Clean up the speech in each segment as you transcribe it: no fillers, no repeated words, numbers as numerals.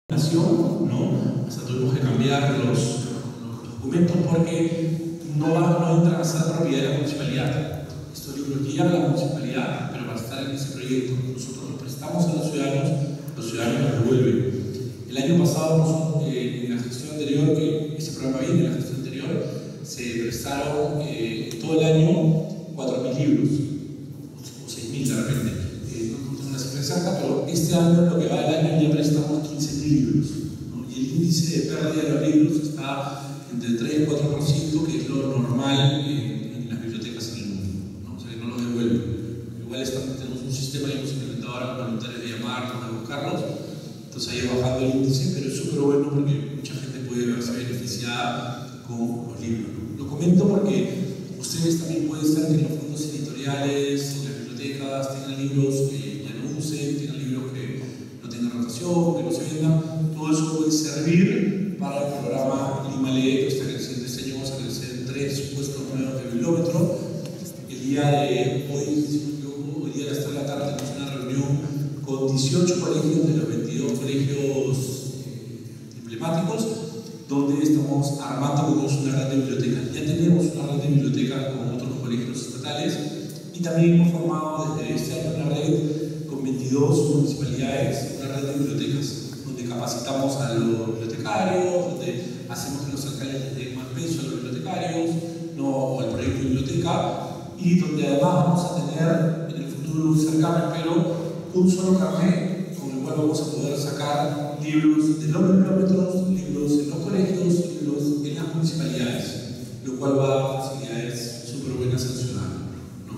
¿no? Hasta tuvimos que cambiar los documentos porque no entran a ser propiedad de la municipalidad. Estos libros llegan a la municipalidad, pero para estar en ese proyecto nosotros los prestamos a los ciudadanos los devuelven. El año pasado, en la gestión anterior, que ese programa viene en la gestión anterior, se prestaron todo el año 4.000 libros, o 6.000 de repente. No tengo una cifra exacta, pero este año, lo que va del año, ya prestamos 15.000 libros, ¿no? Y el índice de pérdida de los libros está entre el 3 y el 4%, que es lo normal en las bibliotecas en el mundo, ¿no? O sea, que no los devuelven. Igual tenemos un sistema que hemos implementado ahora con voluntarios de llamarlos, de buscarlos, entonces ahí bajando el índice, pero es súper bueno porque mucha gente puede verse beneficiada con los libros, ¿no? Lo comento porque ustedes también pueden ser que en los fondos editoriales, en las bibliotecas, tengan libros que ya no usen, tengan libros que no tengan rotación, que no se vendan. Todo eso puede servir para el programa Lima Lee, que está creciendo. Este año vamos a crecer en 3 puestos nuevos de bibliómetro. El día de hoy, hoy día a las 3 de la tarde, tenemos una reunión con 18 colegios de los 22 colegios emblemáticos, donde estamos armando una red de bibliotecas. Ya tenemos una red de bibliotecas con otros colegios estatales y también hemos formado desde este año una red con 22 municipalidades, una red de bibliotecas, donde capacitamos a los bibliotecarios, donde hacemos que los alcaldes les den más peso a los bibliotecarios, ¿no? O al proyecto de biblioteca, y donde además vamos a tener en el futuro cercano, espero, un solo carnet con el cual vamos a poder sacar libros de los bibliómetros, libros en los colegios, libros en las municipalidades, lo cual va a dar facilidades súper buenas al ciudadano, ¿no?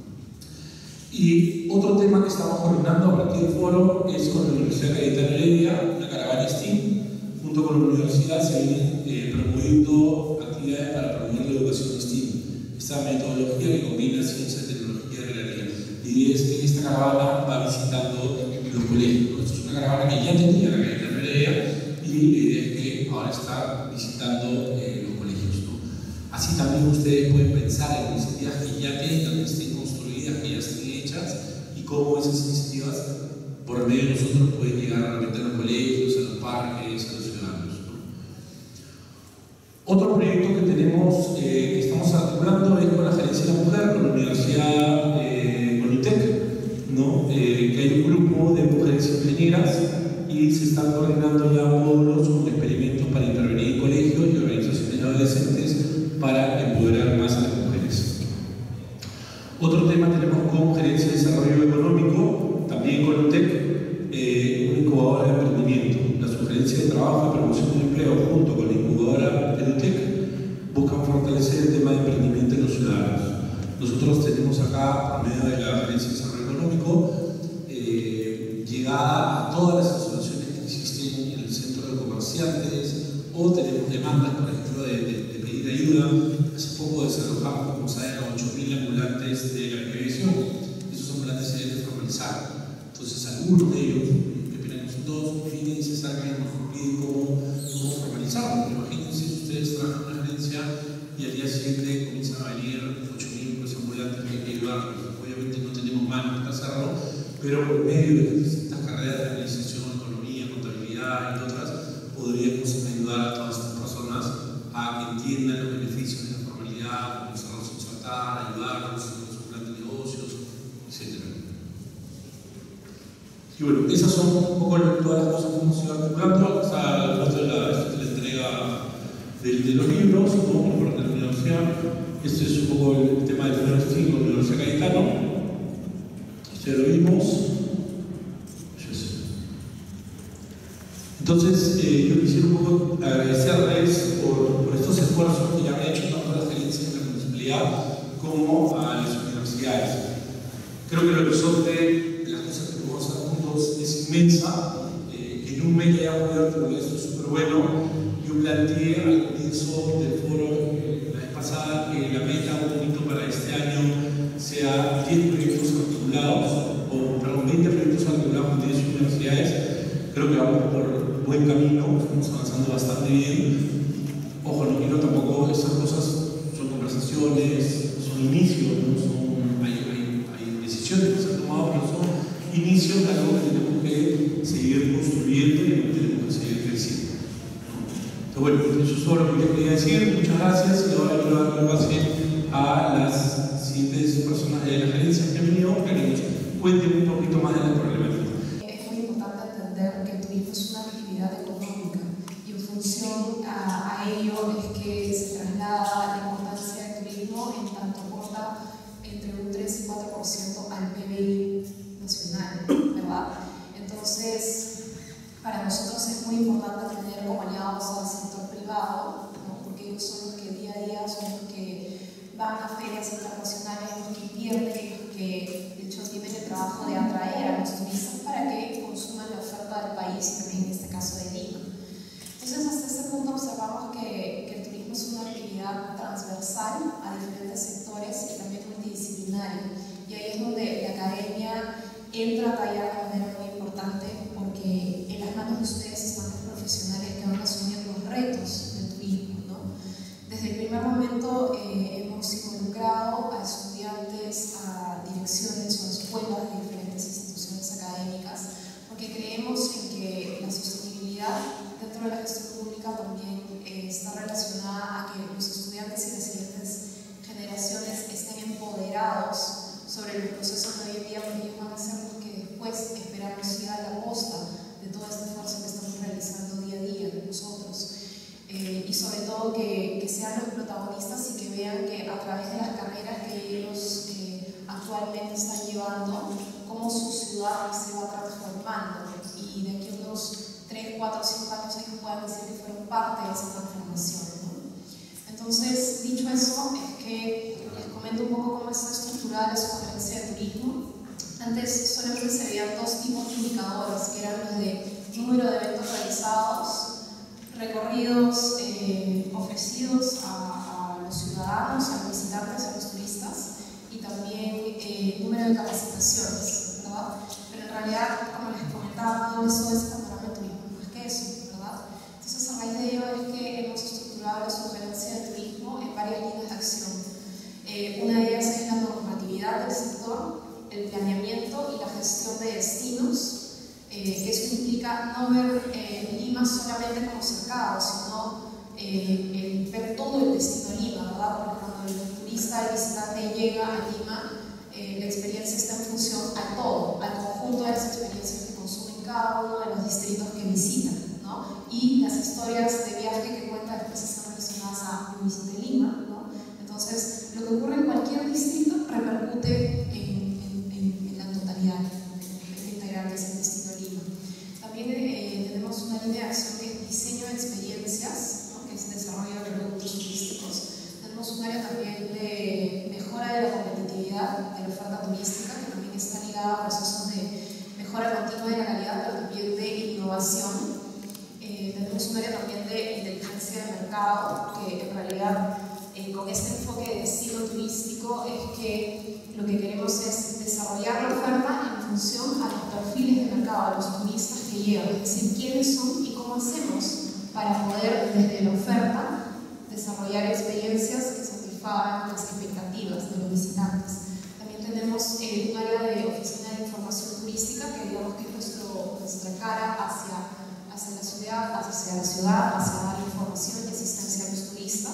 Y otro tema que estamos coordinando a partir del foro es con la Universidad Cayetano Heredia, una caravana STEAM. Junto con la universidad se vienen promoviendo actividades para promover la educación STEAM, esta metodología que combina ciencia, tecnología y realidad. La idea es que esta caravana va visitando los colegios. Esto es una caravana que ya tenía la Cayetano Heredia y la idea es que ahora está visitando los colegios, ¿no? Así también ustedes pueden pensar en iniciativas que ya tengan, que estén construidas, que ya estén hechas, y cómo esas iniciativas por medio de nosotros pueden llegar realmente a los colegios, a los parques, a los ciudadanos, ¿no? Otro proyecto que tenemos, que estamos articulando, es con la Gerencia de la Mujer, con la Universidad ¿no? Que hay un grupo de mujeres ingenieras y se están coordinando ya módulos con experimentos para intervenir en colegios y organizaciones de adolescentes para empoderar más a las mujeres. Otro tema tenemos con Gerencia de Desarrollo Económico, también con UTEC, una incubadora de emprendimiento. La sugerencia de trabajo y promoción del empleo junto con la incubadora de UTEC buscan fortalecer el tema de emprendimiento en los ciudadanos. Nosotros tenemos acá, por medio de la Gerencia de Desarrollo Económico, llegada a todas las asociaciones que existen en el centro de comerciantes, o tenemos demandas, por ejemplo, de pedir ayuda. Hace poco desalojamos, como saben, a 8.000 ambulantes de la prevención. Esos ambulantes se deben formalizar. Entonces, algunos de ellos, que apenas son todos, vienen y se sacan y nos piden cómo formalizarlo. Imagínense si ustedes trabajan en una agencia y al día siguiente comienzan a venir 8.000 ambulantes que hay que ayudarlos. Obviamente no tenemos manos para hacerlo, pero por medio de estas carreras de administración, economía, contabilidad y otras, podríamos ayudar a todas estas personas a que entiendan los beneficios de la formalidad, comenzarlos a insertar, ayudarlos en su plan de negocios, etc. Y bueno, esas son un poco todas las cosas que hemos ido articulando. Está la entrega de los libros, ¿no? Por parte de la universidad. Este es un poco el tema del primer STEAM con la Universidad Cayetano. Ya lo vimos. Entonces, yo quisiera un poco agradecerles por estos esfuerzos que ya han hecho tanto las gerencias de la municipalidad como a las universidades. Creo que el horizonte de las cosas que podemos hacer juntos es inmensa. Que en un mes ya hayamos abierto, porque esto es súper bueno. Yo planteé al comienzo del foro la vez pasada que la meta, un poquito para este año, sea 10 proyectos articulados, o perdón, 20 proyectos articulados con 10 universidades. Creo que vamos por buen camino, estamos avanzando bastante bien. Ojo, no quiero tampoco, estas cosas son conversaciones, son inicios, ¿no? Hay decisiones que se han tomado, pero son inicios de algo que tenemos que seguir construyendo y tenemos que seguir Entonces, para nosotros es muy importante tener como aliados al sector privado, ¿no? Porque ellos son los que día a día son los que van a ferias internacionales, los que invierten, los que de hecho tienen el trabajo de atraer a los turistas para que consuman la oferta del país y también en este caso de Lima. Entonces, hasta este punto observamos que el turismo es una actividad transversal a diferentes sectores y también multidisciplinaria. Y ahí es donde la academia entra a tallar de manera muy importante, porque en las manos de ustedes están los profesionales que van a asumir los retos del turismo, ¿no? Desde el primer momento hemos involucrado a estudiantes, a direcciones o a escuelas de diferentes instituciones académicas, porque creemos en que la sostenibilidad dentro de la gestión pública también está relacionada a que los estudiantes y las siguientes generaciones estén empoderados sobre los procesos de hoy en día, porque ellos van a ser los que después esperamos sea la costa de todo este esfuerzo que estamos realizando día a día nosotros. Y sobre todo que sean los protagonistas y que vean que a través de las carreras que ellos actualmente están llevando, cómo su ciudad se va transformando, y de aquí a unos 3, 4, 5 años ellos puedan decir que fueron parte de esa transformación, ¿no? Entonces, dicho eso, es que les comento un poco cómo está estructurada la sugerencia de turismo. Antes solamente se veían dos tipos de indicadores, que eran los de número de eventos realizados, recorridos ofrecidos a los ciudadanos, a los visitantes, a los turistas, y también número de capacitaciones, ¿verdad? Pero en realidad, como les comentaba, todo eso es panorama de turismo, más que eso, ¿verdad? Entonces, a raíz de ello es que hemos estructurado la sugerencia de turismo en varias líneas de acción. Una de ellas es la normatividad del sector, el planeamiento y la gestión de destinos. Eso implica no ver Lima solamente como cercado, sino ver todo el destino Lima, ¿verdad? Porque cuando el turista, el visitante llega a Lima, la experiencia está en función a todo, al conjunto de las experiencias que consumen cada uno de los distritos que visitan, ¿no? Y las historias de viaje que cuenta después están relacionadas a un visite de Lima, ¿no? Entonces, lo que ocurre en cualquier distrito repercute en la totalidad, en integral que es el destino de Lima. También tenemos una línea de acción que es diseño de experiencias, ¿no? Que es desarrollo de productos turísticos. Tenemos un área también de mejora de la competitividad de la oferta turística, que también está ligada a procesos de mejora continua de la calidad, pero también de innovación. Tenemos un área también de inteligencia de mercado, que en realidad con este enfoque de destino turístico es que lo que queremos es desarrollar la oferta en función a los perfiles de mercado, a los turistas que llegan, es decir, quiénes son y cómo hacemos para poder desde la oferta desarrollar experiencias que satisfagan las expectativas de los visitantes. También tenemos un área de oficina de información turística, que digamos que es nuestra cara hacia la ciudad, hacia dar información y asistencia a los turistas.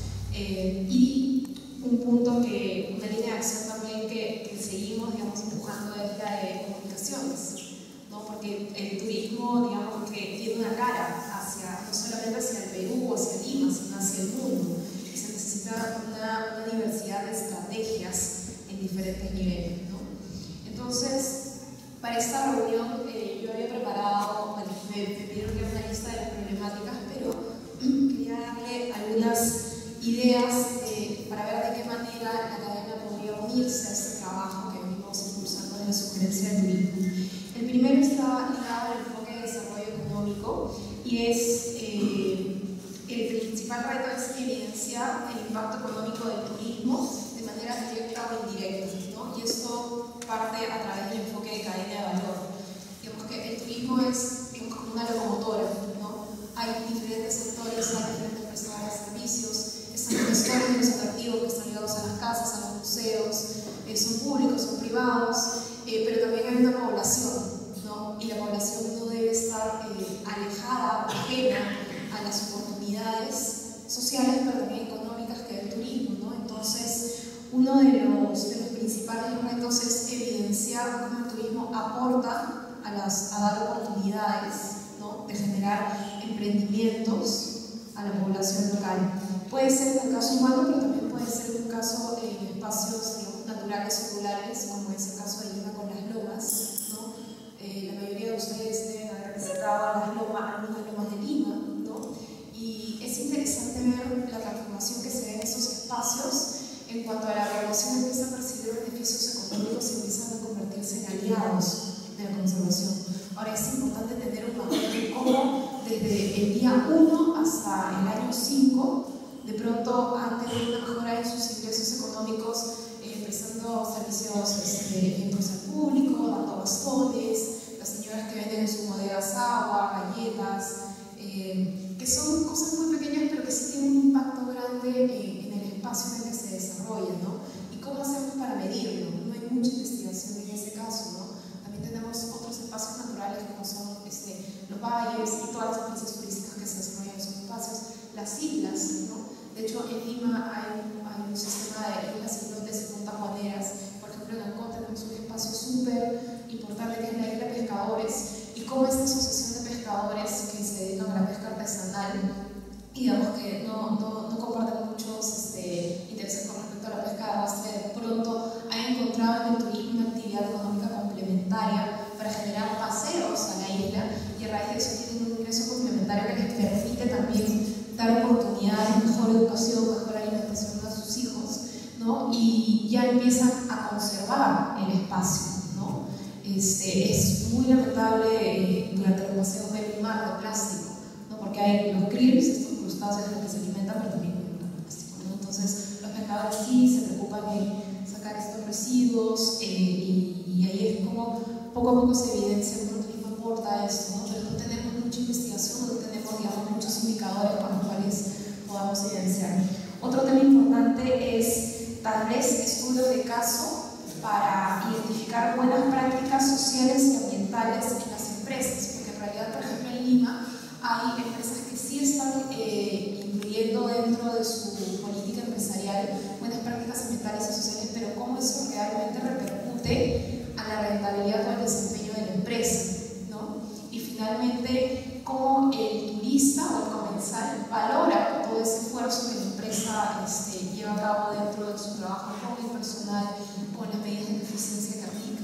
Y un punto una línea de acción también que seguimos, digamos, empujando es la de comunicaciones, ¿no? Porque el turismo, digamos, que tiene una cara no solamente hacia el Perú o hacia Lima, sino hacia el mundo, y se necesita una diversidad de estrategias en diferentes niveles, ¿no? Entonces, para esta reunión yo había preparado, bueno, me pidieron que haga una lista de las problemáticas, pero quería darle algunas ideas para ver de qué manera la academia podría unirse a este trabajo que venimos impulsando en la sugerencia de turismo. El primero está ligado al enfoque de desarrollo económico y es el principal reto es evidenciar el impacto económico del turismo de manera directa o indirecta, ¿no? Y esto parte a través del enfoque de cadena de valor. Digamos que el turismo es como una locomotora, ¿no? Hay diferentes sectores, hay diferentes prestadores de servicios, están los gestores de los atractivos que están ligados a las casas, a los museos, son públicos, son privados, pero también hay una población, ¿no? Y la población no debe estar alejada, ajena a las oportunidades sociales, pero también económicas que da el turismo, ¿no? Entonces, uno de los principales retos es evidenciar cómo el turismo aporta a dar oportunidades, ¿no? De generar emprendimientos a la población local. Puede ser en el caso humano, pero también puede ser en un caso en espacios, digamos, naturales o rurales, como es el caso de Lima con las lomas, ¿no? La mayoría de ustedes deben haber visitado algunas lomas de Lima, ¿no? Y es interesante ver la transformación que se ve en esos espacios en cuanto a la población empieza a percibir beneficios económicos y empiezan a convertirse en aliados de la conservación. Ahora es importante tener un mapa de cómo desde el día 1 hasta el año 5 de pronto han tenido una mejora en sus ingresos económicos, prestando servicios dentro al público, dando bastones, las señoras que venden en sus bodegas agua, galletas, que son cosas muy pequeñas pero que sí tienen un impacto grande en el espacio en el que se desarrollan, ¿no? ¿Y cómo hacemos para medirlo? No hay mucha investigación en ese caso, ¿no? También tenemos otros espacios naturales como son los valles y todas las experiencias turísticas que se desarrollan en esos espacios, las islas, ¿no? De hecho, en Lima hay un sistema de islas islotes y puntas guaneras. Por ejemplo, en Ancón tenemos un espacio súper importante que es la isla Pescadores, y cómo esta asociación de pescadores que se dedican a la pesca artesanal, digamos que no comparten muchos intereses con respecto a la pesca de arrastre, de pronto han encontrado en el turismo una actividad económica complementaria para generar paseos a la isla, y a raíz de eso tienen un ingreso complementario que les permite también dar oportunidades, mejor educación, mejor alimentación a sus hijos, ¿no? Y ya empiezan a conservar el espacio, ¿no? Es muy lamentable durante los paseos ver un mar de plástico, ¿no? Porque hay los krill, estos crustáceos de los que se alimentan, pero también hay un plástico, ¿no? Entonces los pescadores sí se preocupan en sacar estos residuos, y ahí es como poco a poco se evidencia cómo el turismo aporta esto, ¿no? Pero no tenemos mucha investigación, no tenemos, digamos, muchos indicadores con los cuales podamos evidenciar. Otro tema importante es tal vez estudios de caso para identificar buenas prácticas sociales y ambientales en las empresas, porque en realidad, por ejemplo, en Lima hay empresas que sí están incluyendo dentro de su política empresarial buenas prácticas ambientales y sociales, pero cómo eso realmente repercute a la rentabilidad o al desempeño de la empresa, ¿no? Y finalmente, cómo el turista o el comensal valora todo ese esfuerzo que la empresa lleva a cabo dentro de su trabajo con el personal, con las medidas de eficiencia que aplica,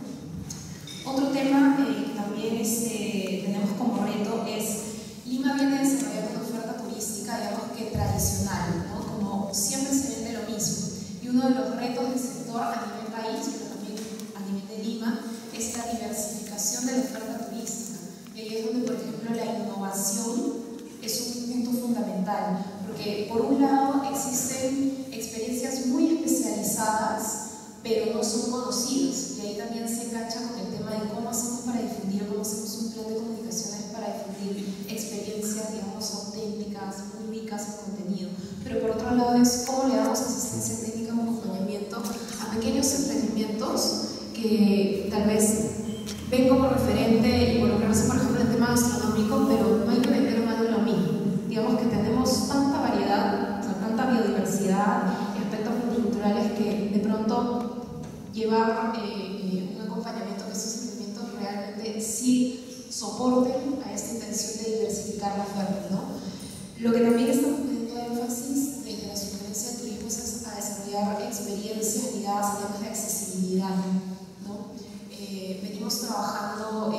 ¿no? Otro tema que también tenemos como reto es Lima viene desarrollando una oferta turística, digamos que tradicional, ¿no? Como siempre se vende lo mismo, y uno de los retos del sector a nivel país, pero también a nivel de Lima, es la diversificación de la oferta turística. Y ahí es donde, por ejemplo, la innovación es un punto fundamental, porque por un lado existen experiencias muy especializadas pero no son conocidas, y ahí también se engancha con el tema de cómo hacemos para difundir, cómo hacemos un plan de comunicaciones para difundir experiencias, digamos, auténticas, muy ricas en contenido. Pero por otro lado es cómo le damos asistencia técnica o acompañamiento a pequeños emprendimientos que tal vez ven como referente involucrarse, por ejemplo, en el tema gastronómico, pero no hay que vender más de lo mismo. Digamos que tenemos tanta variedad, o sea, tanta biodiversidad y aspectos multiculturales que de pronto llevar un acompañamiento que estos emprendimientos realmente sí soporten a esta intención de diversificar la oferta, ¿no? Lo que también estamos poniendo énfasis desde la Superintendencia de Turismo es a desarrollar experiencias ligadas a temas de accesibilidad, ¿no? Venimos trabajando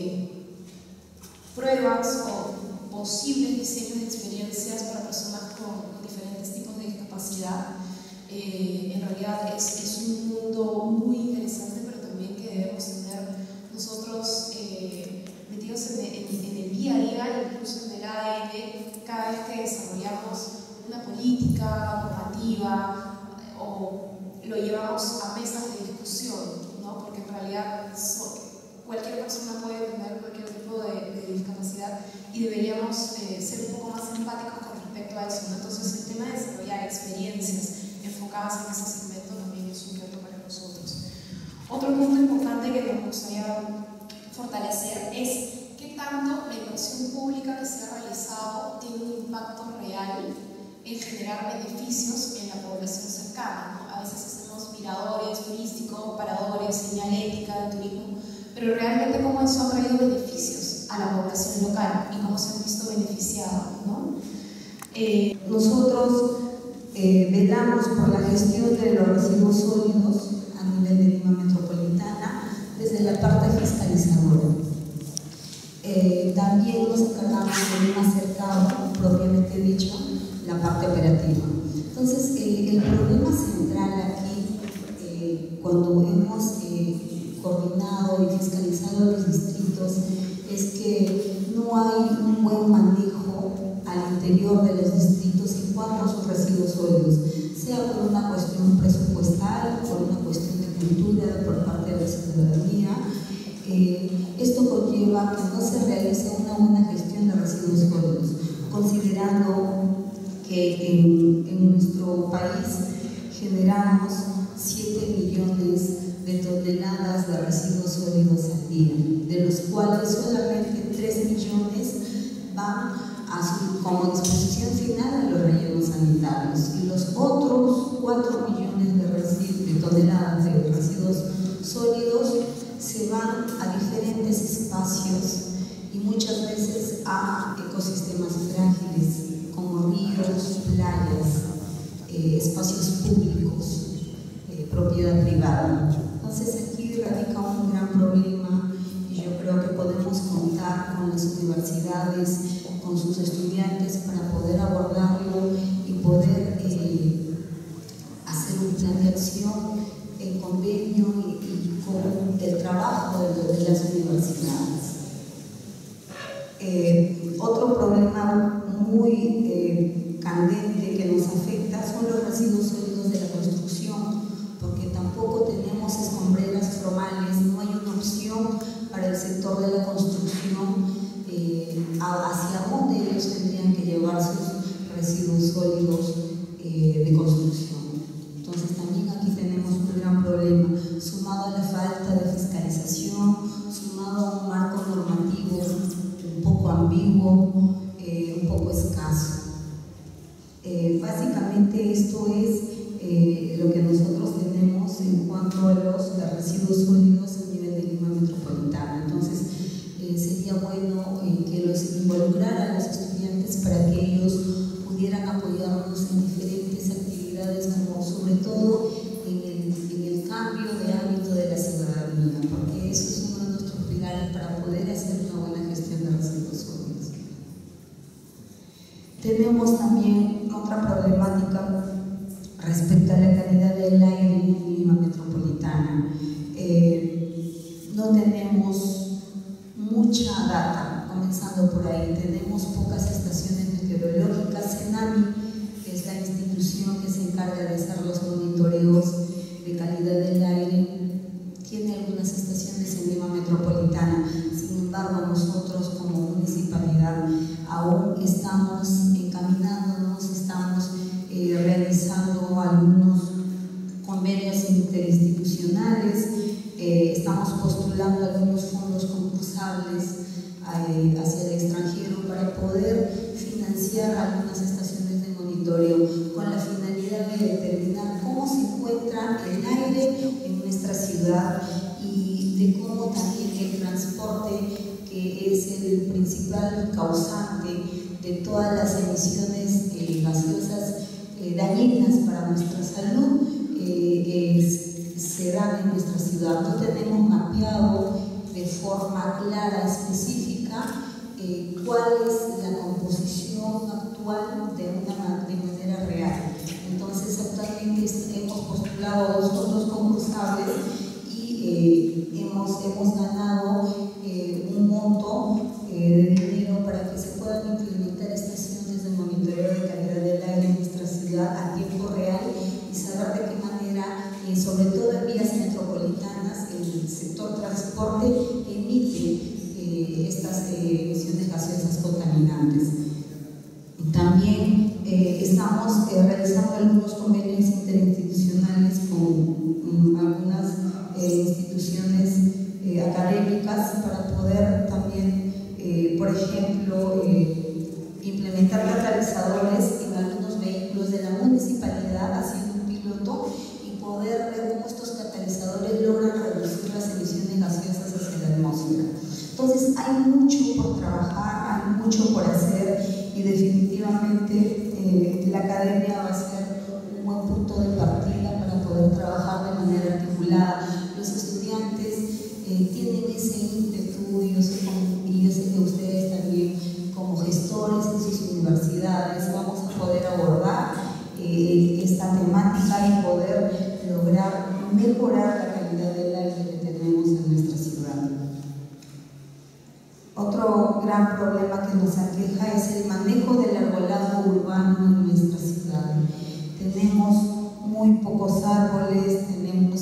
pruebas o posibles diseños de experiencias para personas con diferentes tipos de discapacidad. En realidad es un mundo muy interesante, pero también que debemos tener nosotros metidos en el día a día, incluso en el ADN, cada vez que desarrollamos una política normativa o lo llevamos a mesas de discusión, ¿no? Porque en realidad cualquier persona puede tener cualquier tipo de discapacidad y deberíamos ser un poco más empáticos con respecto a eso, ¿no? Entonces el tema de desarrollar experiencias enfocadas en ese segmento también es un reto para nosotros. Otro punto importante que nos gustaría fortalecer es qué tanto la inversión pública que se ha realizado tiene un impacto real en generar beneficios en la población cercana, ¿no? A veces hacemos miradores turísticos, paradores, señalética de turismo, pero realmente cómo eso ha traído beneficios a la población local y cómo se han visto beneficiados, ¿no? Nosotros velamos por la gestión de los residuos sólidos a nivel de Lima metropolitana desde la parte fiscalizadora. También nos encargamos de un acercado, propiamente dicho, la parte operativa. Entonces, el problema central aquí, cuando hemos coordinado y fiscalizado los distritos, es que no hay un buen manejo al interior de los distritos en cuanto a sus residuos sólidos, sea por una cuestión presupuestal, por una cuestión de cultura por parte de la ciudadanía. Esto conlleva que no se realice una buena gestión de residuos sólidos, considerando que en nuestro país generamos 7 millones de toneladas de residuos sólidos al día, de los cuales solamente 3 millones van como disposición final a los rellenos sanitarios, y los otros 4 millones de toneladas de residuos sólidos se van a diferentes espacios y muchas veces a ecosistemas frágiles como ríos, playas, espacios públicos, propiedad privada. Entonces aquí radica un gran problema y yo creo que podemos contar con las universidades, con sus estudiantes para poder abordarlo y poder hacer un plan de acción en convenio y con el trabajo de las universidades. Otro problema muy candente que nos afecta son los residuos sólidos de la construcción, porque tampoco tenemos escombreras formales, no hay una opción para el sector de la construcción hacia dónde ellos tendrían que llevar sus residuos sólidos de construcción. Entonces también aquí tenemos un gran problema, sumado a la falta de fiscalización, sumado a un marco normativo un poco ambiguo, un poco escaso. Básicamente esto es lo que nosotros tenemos en cuanto a los residuos sólidos a nivel de Lima Metropolitana. Entonces sería bueno que los involucraran los estudiantes para que ellos pudieran apoyarnos en diferentes actividades, como sobre todo en el cambio de hábito de la ciudadanía, porque eso es uno de nuestros pilares para poder hacer una buena gestión de residuos sólidos. Tenemos también otra problemática respecto a la calidad del aire en Lima Metropolitana. No tenemos mucha data, comenzando por ahí. Tenemos pocas estaciones meteorológicas. CENAMI, que es la institución que se encarga de hacer los monitoreos de calidad del aire, tiene algunas estaciones en Lima Metropolitana. Sin embargo, nosotros como municipalidad aún estamos encaminándonos, estamos realizando algunos convenios interinstitucionales, estamos postulando algunos fondos concursables hacia el extranjero para poder financiar algunas estaciones de monitoreo con la finalidad de determinar cómo se encuentra el aire en nuestra ciudad y de cómo también el transporte, que es el principal causante de todas las emisiones gaseosas dañinas para nuestra salud, se dan en nuestra ciudad. No tenemos mapeado de forma clara, específica, cuál es la composición actual de manera real. Entonces, actualmente hemos postulado 2 fondos concursables y hemos ganado un monto de dinero para que se puedan implementar estaciones de monitoreo de calidad del aire en nuestra ciudad a tiempo real y saber de qué manera, sobre todo en vías metropolitanas, el sector transporte emite estas emisiones gaseosas contaminantes. También estamos realizando algunos convenios interinstitucionales con algunas instituciones académicas para poder también, por ejemplo, implementar catalizadores en algunos vehículos de la municipalidad, haciendo un piloto y poder ver cómo estos catalizadores logran reducir las emisiones gaseosas hacia la atmósfera. Entonces hay mucho por trabajar, hay mucho por hacer y definitivamente la academia va a ser un buen punto de partida para poder trabajar de manera articulada. Los estudiantes tienen ese ímpetu y ese Otro gran problema que nos aqueja es el manejo del arbolado urbano en nuestra ciudad. Tenemos muy pocos árboles, tenemos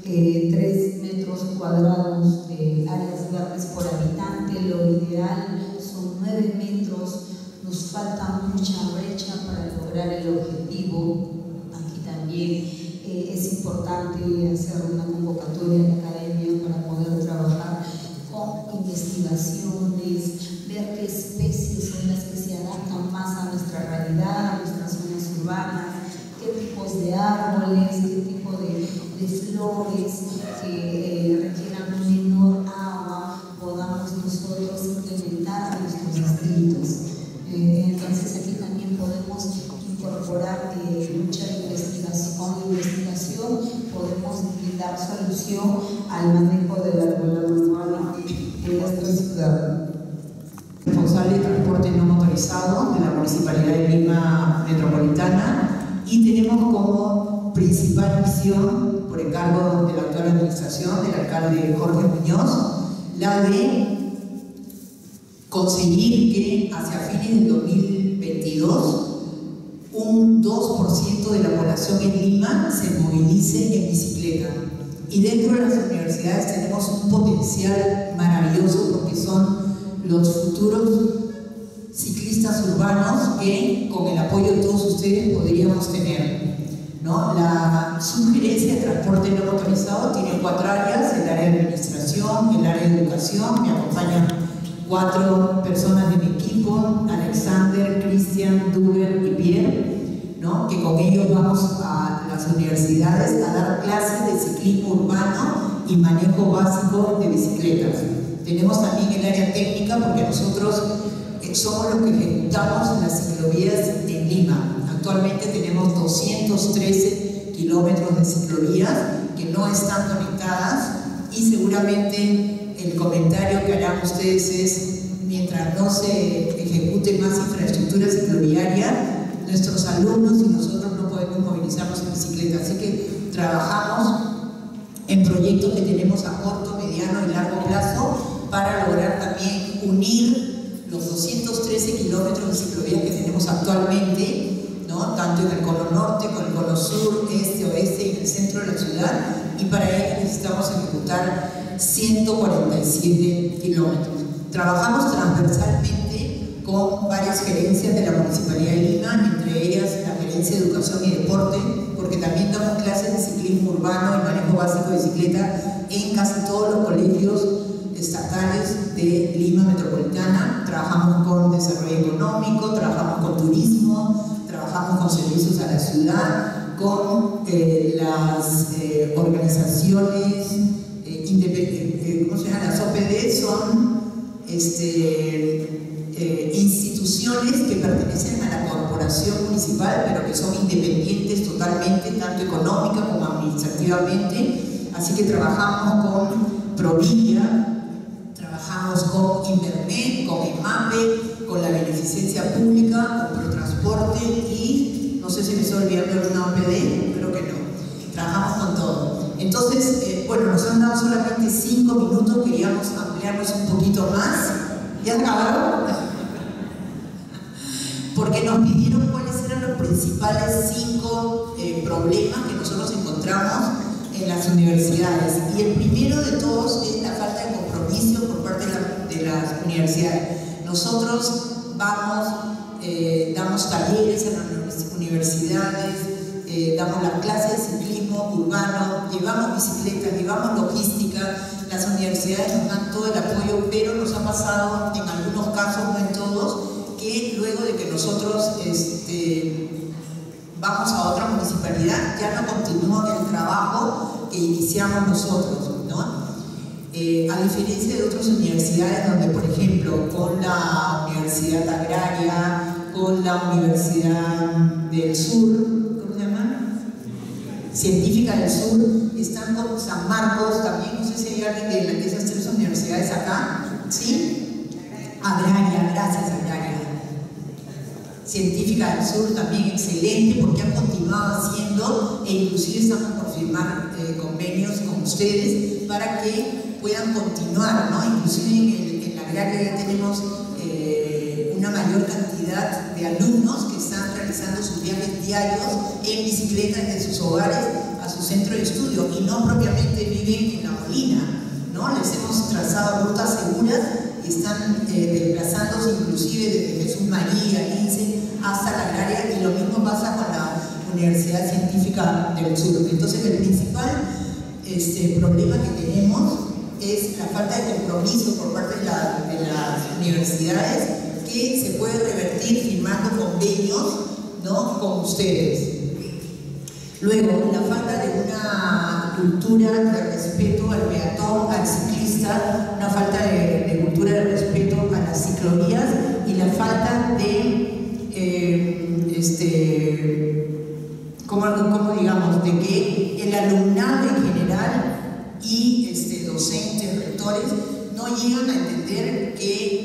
3 metros cuadrados de áreas verdes por habitante, lo ideal son 9 metros, nos falta mucha brecha para lograr el objetivo. Aquí también es importante hacer una convocatoria en la academia para poder trabajar con investigaciones, ver qué especies son las que se adaptan más a nuestra realidad, a nuestras zonas urbanas, qué tipos de árboles, qué tipo de flores que requieran menor agua, podamos nosotros implementar en nuestros distritos. Entonces aquí también podemos incorporar mucha investigación, podemos dar solución al manejo del arbolado urbano en nuestra ciudad. Responsable de transporte no motorizado de la Municipalidad de Lima Metropolitana, y tenemos como principal misión, por encargo de la actual administración del alcalde Jorge Muñoz, la de conseguir que hacia fines del 2022 un 2% de la población en Lima se movilice en bicicleta. Y dentro de las universidades tenemos un potencial maravilloso porque son los futuros ciclistas urbanos que con el apoyo de todos ustedes podríamos tener, ¿no? La sugerencia de transporte no motorizado tiene 4 áreas: el área de administración, el área de educación. Me acompañan 4 personas de mi equipo: Alexander, Cristian, Duber y Pierre, ¿no? Que con ellos vamos a las universidades a dar clases de ciclismo urbano y manejo básico de bicicletas. Tenemos también el área técnica porque nosotros somos los que ejecutamos las ciclovías en Lima. Actualmente tenemos 213 kilómetros de ciclovías que no están conectadas, y seguramente el comentario que harán ustedes es: mientras no se ejecute más infraestructura cicloviaria, nuestros alumnos y nosotros no podemos movilizarnos en bicicleta. Así que trabajamos en proyectos que tenemos a corto, mediano y largo plazo para lograr también unir los 213 kilómetros de ciclovías que tenemos actualmente, ¿no? Tanto en el cono norte, con el cono sur, este, oeste y en el centro de la ciudad, y para ello necesitamos ejecutar 147 kilómetros. Trabajamos transversalmente con varias gerencias de la Municipalidad de Lima, entre ellas la Gerencia de Educación y Deporte, porque también damos clases de ciclismo urbano y manejo básico de bicicleta en casi todos los colegios estatales de Lima Metropolitana. Trabajamos con desarrollo económico, trabajamos con turismo, trabajamos con servicios a la ciudad, con las organizaciones independientes, ¿cómo se llama? Las OPD son instituciones que pertenecen a la corporación municipal, pero que son independientes totalmente, tanto económica como administrativamente. Así que trabajamos con Provilla, trabajamos con Invermed, con EMAPE, con la beneficencia pública, con Protransporte y no sé si me estoy olvidando de alguna OPD, creo que no. Trabajamos con todo. Entonces, bueno, nos han dado solamente 5 minutos, queríamos ampliarnos un poquito más. ¿Ya acabaron? Porque nos pidieron cuáles eran los principales 5 problemas que nosotros encontramos en las universidades. Y el primero de todos es la falta de compromiso por parte de las universidades. Nosotros vamos, damos talleres en las universidades, damos las clases de ciclismo urbano, llevamos bicicletas, llevamos logística. Las universidades nos dan todo el apoyo, pero nos ha pasado en algunos casos, no en todos, que luego de que nosotros vamos a otra municipalidad, ya no continúan el trabajo que iniciamos nosotros, ¿no? A diferencia de otras universidades donde, por ejemplo, con la Universidad Agraria, con la Universidad del Sur, ¿cómo se llama? Científica del Sur, están con San Marcos, también no sé si hay alguien de esas 3 universidades acá, ¿sí? Agraria, gracias, Agraria. Científica del Sur también excelente, porque han continuado haciendo, e inclusive estamos por firmar convenios con ustedes para que puedan continuar, ¿no? Inclusive en la agraria ya tenemos una mayor cantidad de alumnos que están realizando sus viajes diarios en bicicleta desde sus hogares a su centro de estudio y no propiamente viven en La Molina, ¿no? Les hemos trazado rutas seguras y están desplazándose inclusive desde Jesús María, Lince, hasta la agraria, y lo mismo pasa con la Universidad Científica del Sur. Entonces el principal problema que tenemos es la falta de compromiso por parte de las universidades, que se puede revertir firmando convenios, ¿no?, con ustedes. Luego, la falta de una cultura de respeto al peatón, al ciclista, una falta de cultura de respeto a las ciclovías y la falta de, ¿cómo digamos?, de que el alumnado en general y docentes, rectores, no llegan a entender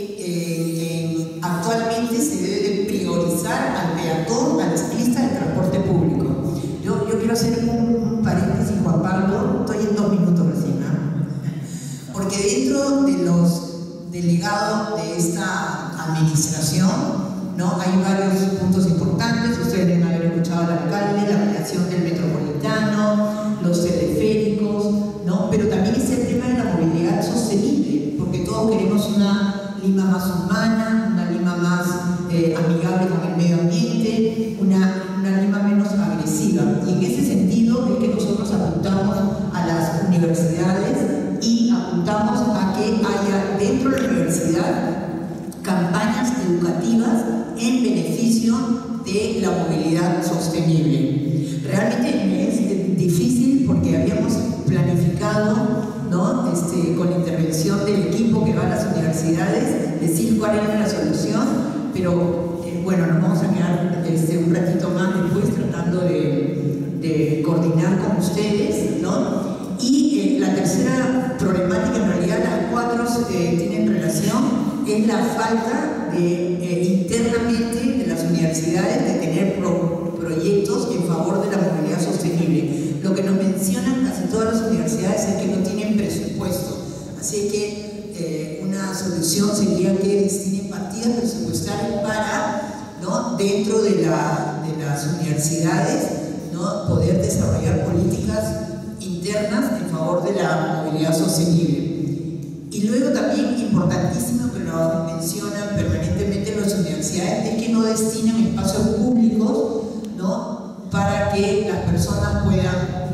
que actualmente se debe de priorizar al peatón, al ciclista, el transporte público. Yo quiero hacer un paréntesis, Juan Pablo, estoy en 2 minutos recién, ¿no? Porque dentro de los delegados de esta administración, ¿no?, hay varios puntos importantes. Ustedes deben haber escuchado al alcalde, la creación del metropolitano, los teleféricos, ¿no? Pero también es el tema de la movilidad sostenible, porque todos queremos una Lima más humana, una Lima más amigable con el medio ambiente, una Lima menos agresiva. Y en ese sentido es que nosotros apuntamos a las universidades y apuntamos a que haya dentro de la universidad campañas educativas en beneficio de la movilidad sostenible. Realmente me es difícil porque habíamos planificado, ¿no?, con la intervención del equipo que va a las universidades, decir cuál era la solución, pero bueno, nos vamos a quedar un ratito más después tratando de coordinar con ustedes, ¿no? Y la tercera problemática, en realidad las 4 tienen relación, es la falta internamente de las universidades de tener proyectos en favor de la movilidad sostenible. Lo que nos mencionan casi todas las universidades es que no tienen presupuesto, así que una solución sería que destinen partidas presupuestarias para, ¿no?, dentro de las universidades, ¿no?, poder desarrollar políticas internas en favor de la movilidad sostenible. Y luego también, importantísimo, que lo mencionan permanentemente las universidades, es que no destinan espacios públicos, ¿no?, para que las personas puedan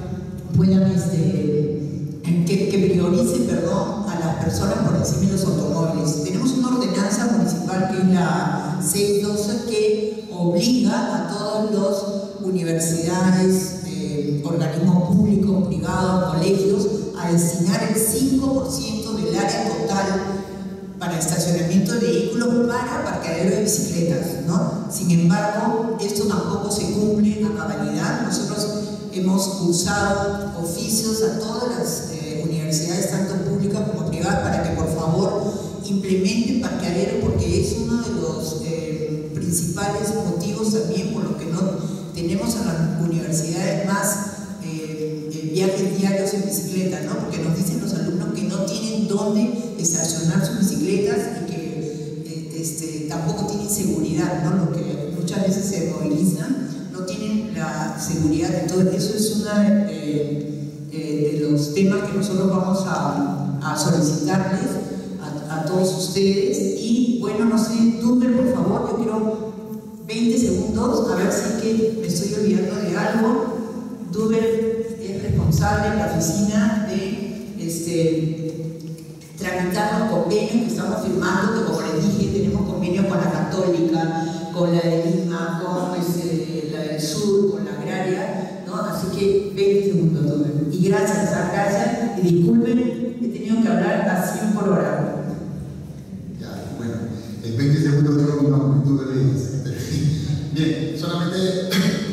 que prioricen, a las personas por encima de los automóviles. Tenemos una ordenanza municipal que es la 612 que obliga a todas las universidades, organismos públicos, privados, colegios, a destinar el 5% del área total para estacionamiento de vehículos para parqueadero de bicicletas, ¿no? Sin embargo, esto tampoco se cumple a cabalidad. Nosotros hemos cursado oficios a todas las universidades, tanto públicas como privadas, para que por favor implementen parqueadero, porque es uno de los principales motivos también por los que no tenemos a las universidades más viajes diarios en bicicleta, ¿no? Porque nos dicen los alumnos que no tienen dónde estacionar sus bicicletas y que tampoco tienen seguridad, ¿no? Lo que muchas veces se movilizan, no tienen la seguridad de todo. Eso es uno de los temas que nosotros vamos a solicitarles a todos ustedes. Y bueno, no sé, Duber, por favor, yo quiero 20 segundos, a ver si es que me estoy olvidando de algo. Duber es responsable en la oficina de tramitar los convenios que estamos firmando, que como les dije, tenemos convenios con la Católica, con la de Lima, con la del Sur, con la agraria, ¿no? Así que 20 segundos, Duber. Y gracias, y disculpen, he tenido que hablar a 100 por hora. Ya, bueno, en 20 segundos tengo una multitud de bien, solamente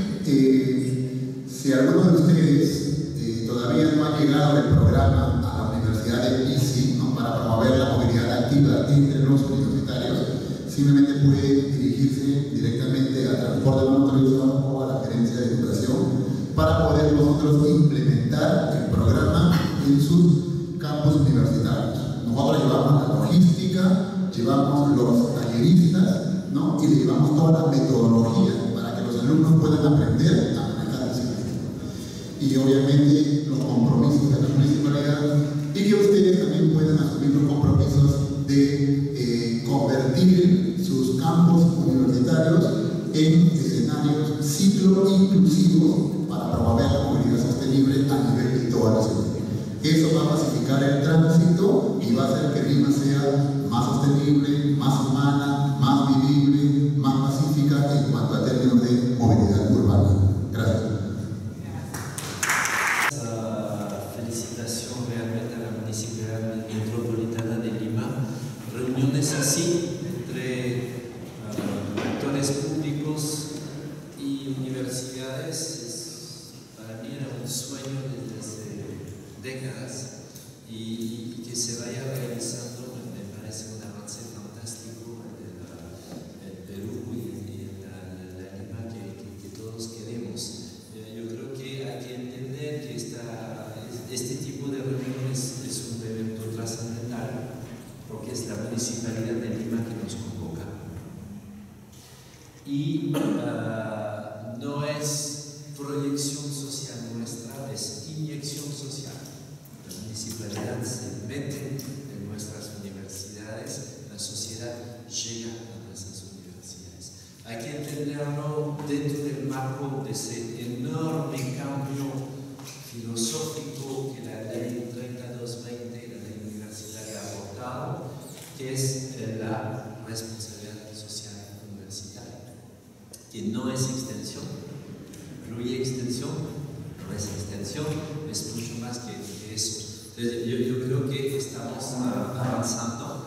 si alguno de ustedes todavía no ha llegado el programa a la Universidad de ICI, ¿no?, para promover la movilidad activa entre los universitarios, simplemente puede dirigirse directamente al transporte motorizado o a la gerencia de educación para poder nosotros implementar el programa en sus campus universitarios. Nosotros llevamos la logística, llevamos los talleristas, ¿no? Y le llevamos toda la metodología para que los alumnos puedan aprender a manejar el ciclismo. Y obviamente los compromisos de la municipalidad y que ustedes también puedan asumir los compromisos de convertir sus campus universitarios en escenarios ciclo inclusivos para promover la movilidad sostenible a nivel de toda la ciudad. Eso va a pacificar el tránsito y va a hacer que Lima sea más sostenible, más humana, más vivible, más pacífica en cuanto a términos de movilidad urbana. Gracias. Felicitación realmente a la Municipalidad Metropolitana de Lima. Reuniones así entre actores públicos y universidades para mí era un sueño desde hace décadas y que se vaya realizando me parece un avance fantástico en Perú y en la Lima que todos queremos. Yo creo que hay que entender que este tipo de reuniones es un evento trascendental porque es la Municipalidad de Lima que nos convoca. Y no es proyección social nuestra, es inyección social. La municipalidad se mete en nuestras universidades, la sociedad llega a nuestras universidades. Hay que entenderlo dentro del marco de ese enorme cambio filosófico que la ley 3220, la ley universitaria, ha aportado, que es la responsabilidad social universitaria, que no es extensión, incluye extensión, no es extensión, es mucho más que eso. Entonces, yo creo que estamos avanzando,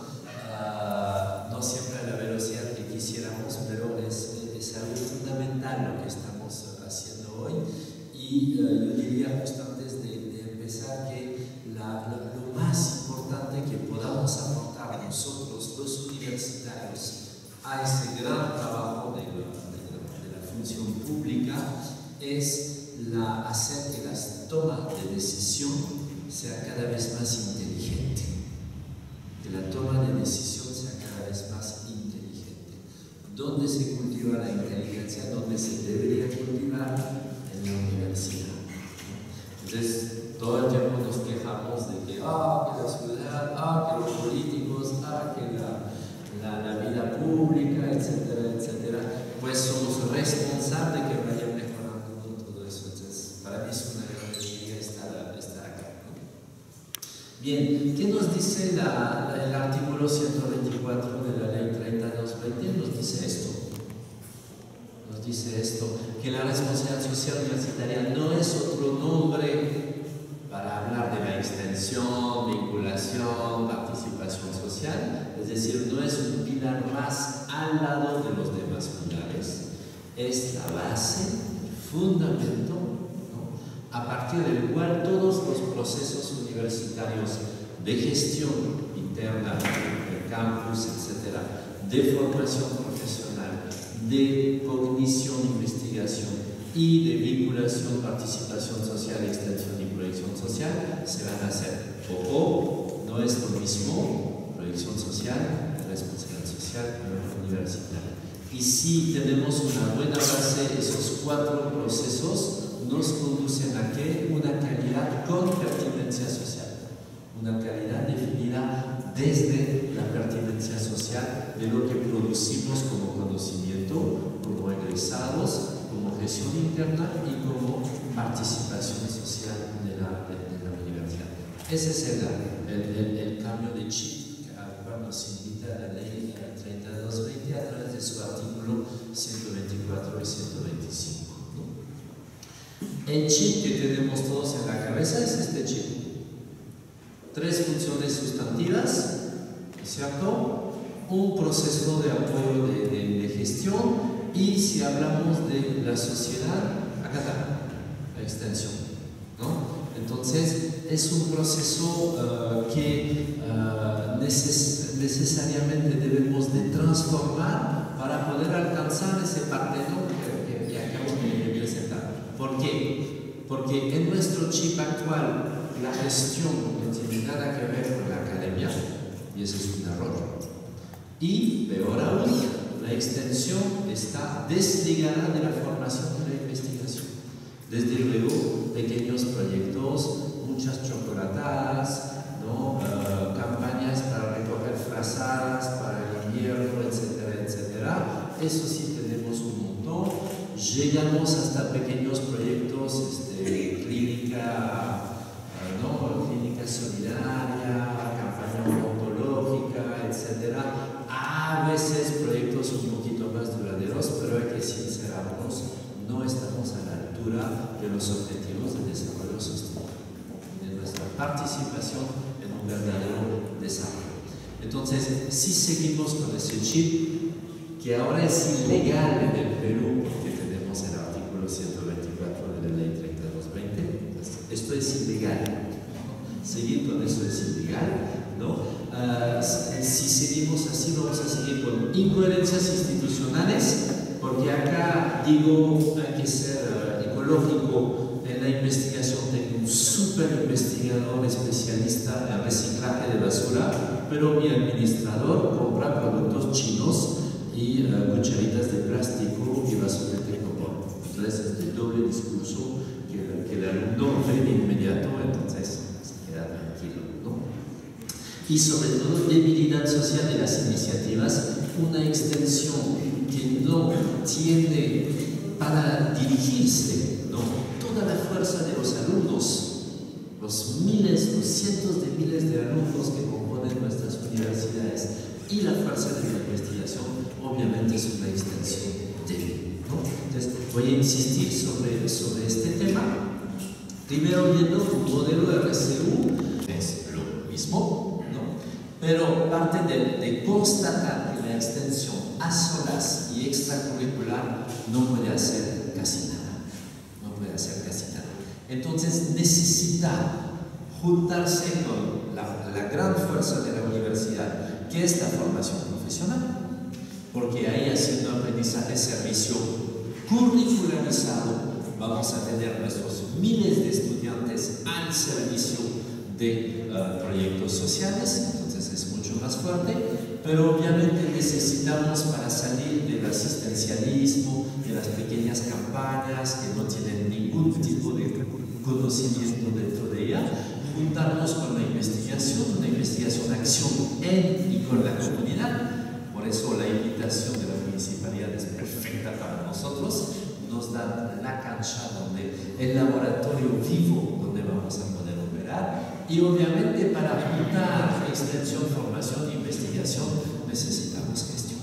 no siempre a la velocidad que quisiéramos, pero es algo fundamental lo que estamos haciendo hoy. Y yo diría justo antes de empezar que lo más importante que podamos aportar nosotros, los universitarios, a ese gran trabajo de la función pública es hacer que la toma de decisión sea cada vez más inteligente, que la toma de decisión sea cada vez más inteligente. ¿Dónde se cultiva la inteligencia? ¿Dónde se debería cultivar? En la universidad. Entonces, todo el tiempo nos quejamos de que la ciudad, que los políticos, que la vida pública, etcétera, etcétera. Pues somos responsables de que vaya mejorando todo eso. Entonces, para mí es una gran alegría estar acá. Bien, ¿qué nos dice el artículo 124 de la ley 3220? Nos dice esto. Nos dice esto, que la responsabilidad social universitaria no es otro nombre para hablar de la extensión, vinculación, participación social, es decir, no es un pilar más al lado de los demás pilares, es la base, el fundamento, ¿no?, a partir del cual todos los procesos universitarios de gestión interna, del campus, etc., de formación profesional, de cognición, investigación y de vinculación, participación social, extensión y proyección social se van a hacer. Ojo, no es lo mismo proyección social, responsabilidad social universitaria. Y si tenemos una buena base, esos cuatro procesos nos conducen a ¿qué? Una calidad con pertinencia social. Una calidad definida desde la pertinencia social de lo que producimos como conocimiento, como egresados, como gestión interna y como participación social de la universidad. Ese es el cambio de chip al cual nos invita la ley 3220 a través de su artículo 124 y 125. ¿No? El chip que tenemos todos en la cabeza es este chip. 3 funciones sustantivas, ¿cierto? Un proceso de apoyo de gestión. Y si hablamos de la sociedad, acá está, la extensión, ¿no? Entonces, es un proceso que necesariamente debemos de transformar para poder alcanzar ese parteno que acabo de presentar. ¿Por qué? Porque en nuestro chip actual, la gestión no tiene nada que ver con la academia, y ese es un error. Y, peor aún, la extensión está desligada de la formación de la investigación. Desde luego, pequeños proyectos, muchas chocolatadas, ¿no? Campañas para recoger frazadas para el invierno, etcétera, etcétera. Eso sí tenemos un montón. Llegamos hasta pequeños proyectos, clínica, ¿no? Clínica solidaria, campaña odontológica, etcétera. A veces proyectos un poquito más duraderos, pero hay que sincerarnos, no estamos a la altura de los objetivos de desarrollo sostenible, de nuestra participación en un verdadero desarrollo. Entonces, si seguimos con ese chip, que ahora es ilegal en el Perú, porque tenemos el artículo 124 de la ley 3220, esto es ilegal, ¿no? Seguir con eso es ilegal, ¿no? Si seguimos así, vamos a seguir con incoherencias institucionales, porque acá digo, hay que ser ecológico en la investigación. Tengo un súper investigador especialista en reciclaje de basura, pero mi administrador compra productos chinos y cucharitas de plástico y basura de carbón. Entonces es el doble discurso que el alumno ve de inmediato, entonces se queda tranquilo, ¿no? Y sobre todo debilidad social de las iniciativas, una extensión que no tiene para dirigirse, ¿no? Toda la fuerza de los alumnos, los miles, los cientos de miles de alumnos que componen nuestras universidades y la fuerza de la investigación, obviamente es una extensión débil, ¿no? Entonces voy a insistir sobre este tema, primero viendo un modelo de RCU, es lo mismo, pero parte de constatar que la extensión a solas y extracurricular no puede hacer casi nada. No puede hacer casi nada. Entonces necesita juntarse con la gran fuerza de la universidad, que es la formación profesional, porque ahí, haciendo aprendizaje servicio curricularizado, vamos a tener nuestros miles de estudiantes al servicio de proyectos sociales. Entonces es mucho más fuerte, pero obviamente necesitamos, para salir del asistencialismo, de las pequeñas campañas que no tienen ningún tipo de conocimiento dentro de ella, juntarnos con la investigación, una investigación-acción en y con la comunidad. Por eso la invitación de la municipalidad es perfecta para nosotros, nos da la cancha, el laboratorio vivo donde vamos a poder operar. Y obviamente para juntar extensión, formación e investigación necesitamos gestión.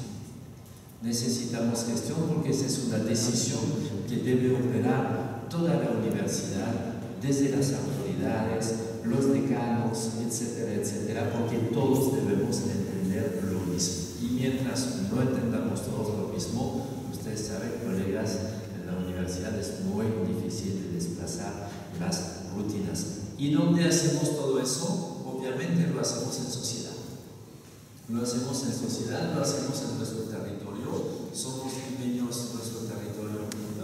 Necesitamos gestión porque esa es una decisión que debe operar toda la universidad, desde las autoridades, los decanos, etcétera, etcétera, porque todos debemos entender lo mismo. Y mientras no entendamos todos lo mismo, ustedes saben, colegas, en la universidad es muy difícil de desplazar las rutinas. ¿Y dónde hacemos todo eso? Obviamente lo hacemos en sociedad. Lo hacemos en sociedad, lo hacemos en nuestro territorio. Somos limeños, nuestro territorio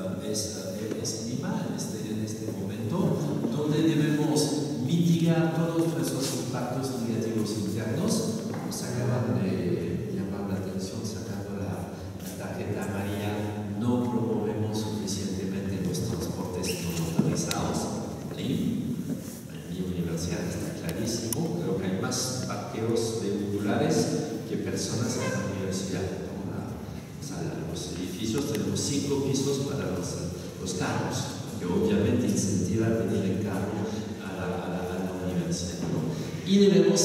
es Lima en este momento, donde debemos mitigar todos nuestros impactos negativos internos. Nos acaban de llamar la atención sacando la tarjeta amarilla. No promovemos suficientemente los transportes no motorizados. En mi universidad está clarísimo, creo que hay más parqueos vehiculares que personas en la universidad. Los edificios tenemos 5 pisos para los carros, que obviamente incentiva a venir en carro a la universidad, ¿no? Y debemos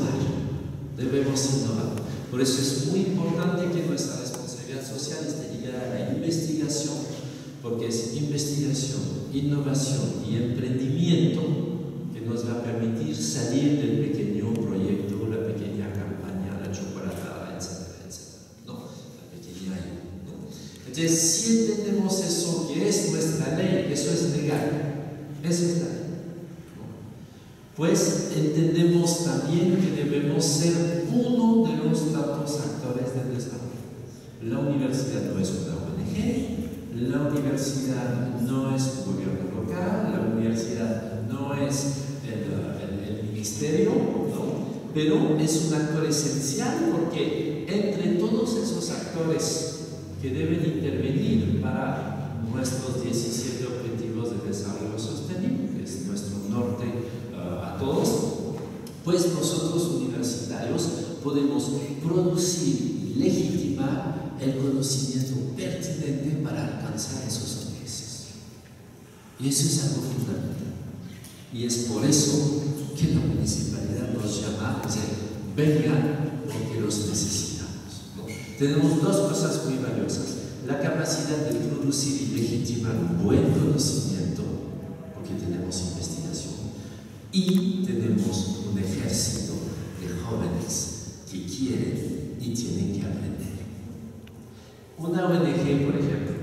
innovar. Por eso es muy importante que nuestra responsabilidad social esté ligada a la investigación, porque es investigación, innovación y emprendimiento que nos va a permitir salir del pequeño proyecto, la pequeña campaña, la chocolatada, etcétera, etcétera, ¿no? La pequeña ayuda, ¿no? Entonces, si entendemos eso, que es nuestra ley, eso es legal, eso es la ley, ¿no? Pues entendemos también que debemos ser uno de los tantos actores del desarrollo. La universidad no es una ONG, la universidad no es un gobierno local, la universidad no es el ministerio, ¿no? Pero es un actor esencial porque entre todos esos actores que deben intervenir para nuestros 17 Objetivos de Desarrollo Sostenible, que es nuestro norte a todos, pues nosotros universitarios podemos producir y legitimar el conocimiento pertinente para alcanzar esos intereses. Y eso es algo fundamental. Y es por eso que la municipalidad nos llama a decir, vengan porque los necesitamos, ¿no? Tenemos dos cosas muy valiosas: la capacidad de producir y legitimar un buen conocimiento, porque tenemos investigación, y tenemos un ejército de jóvenes que quieren y tienen que aprender. Una ONG, por ejemplo,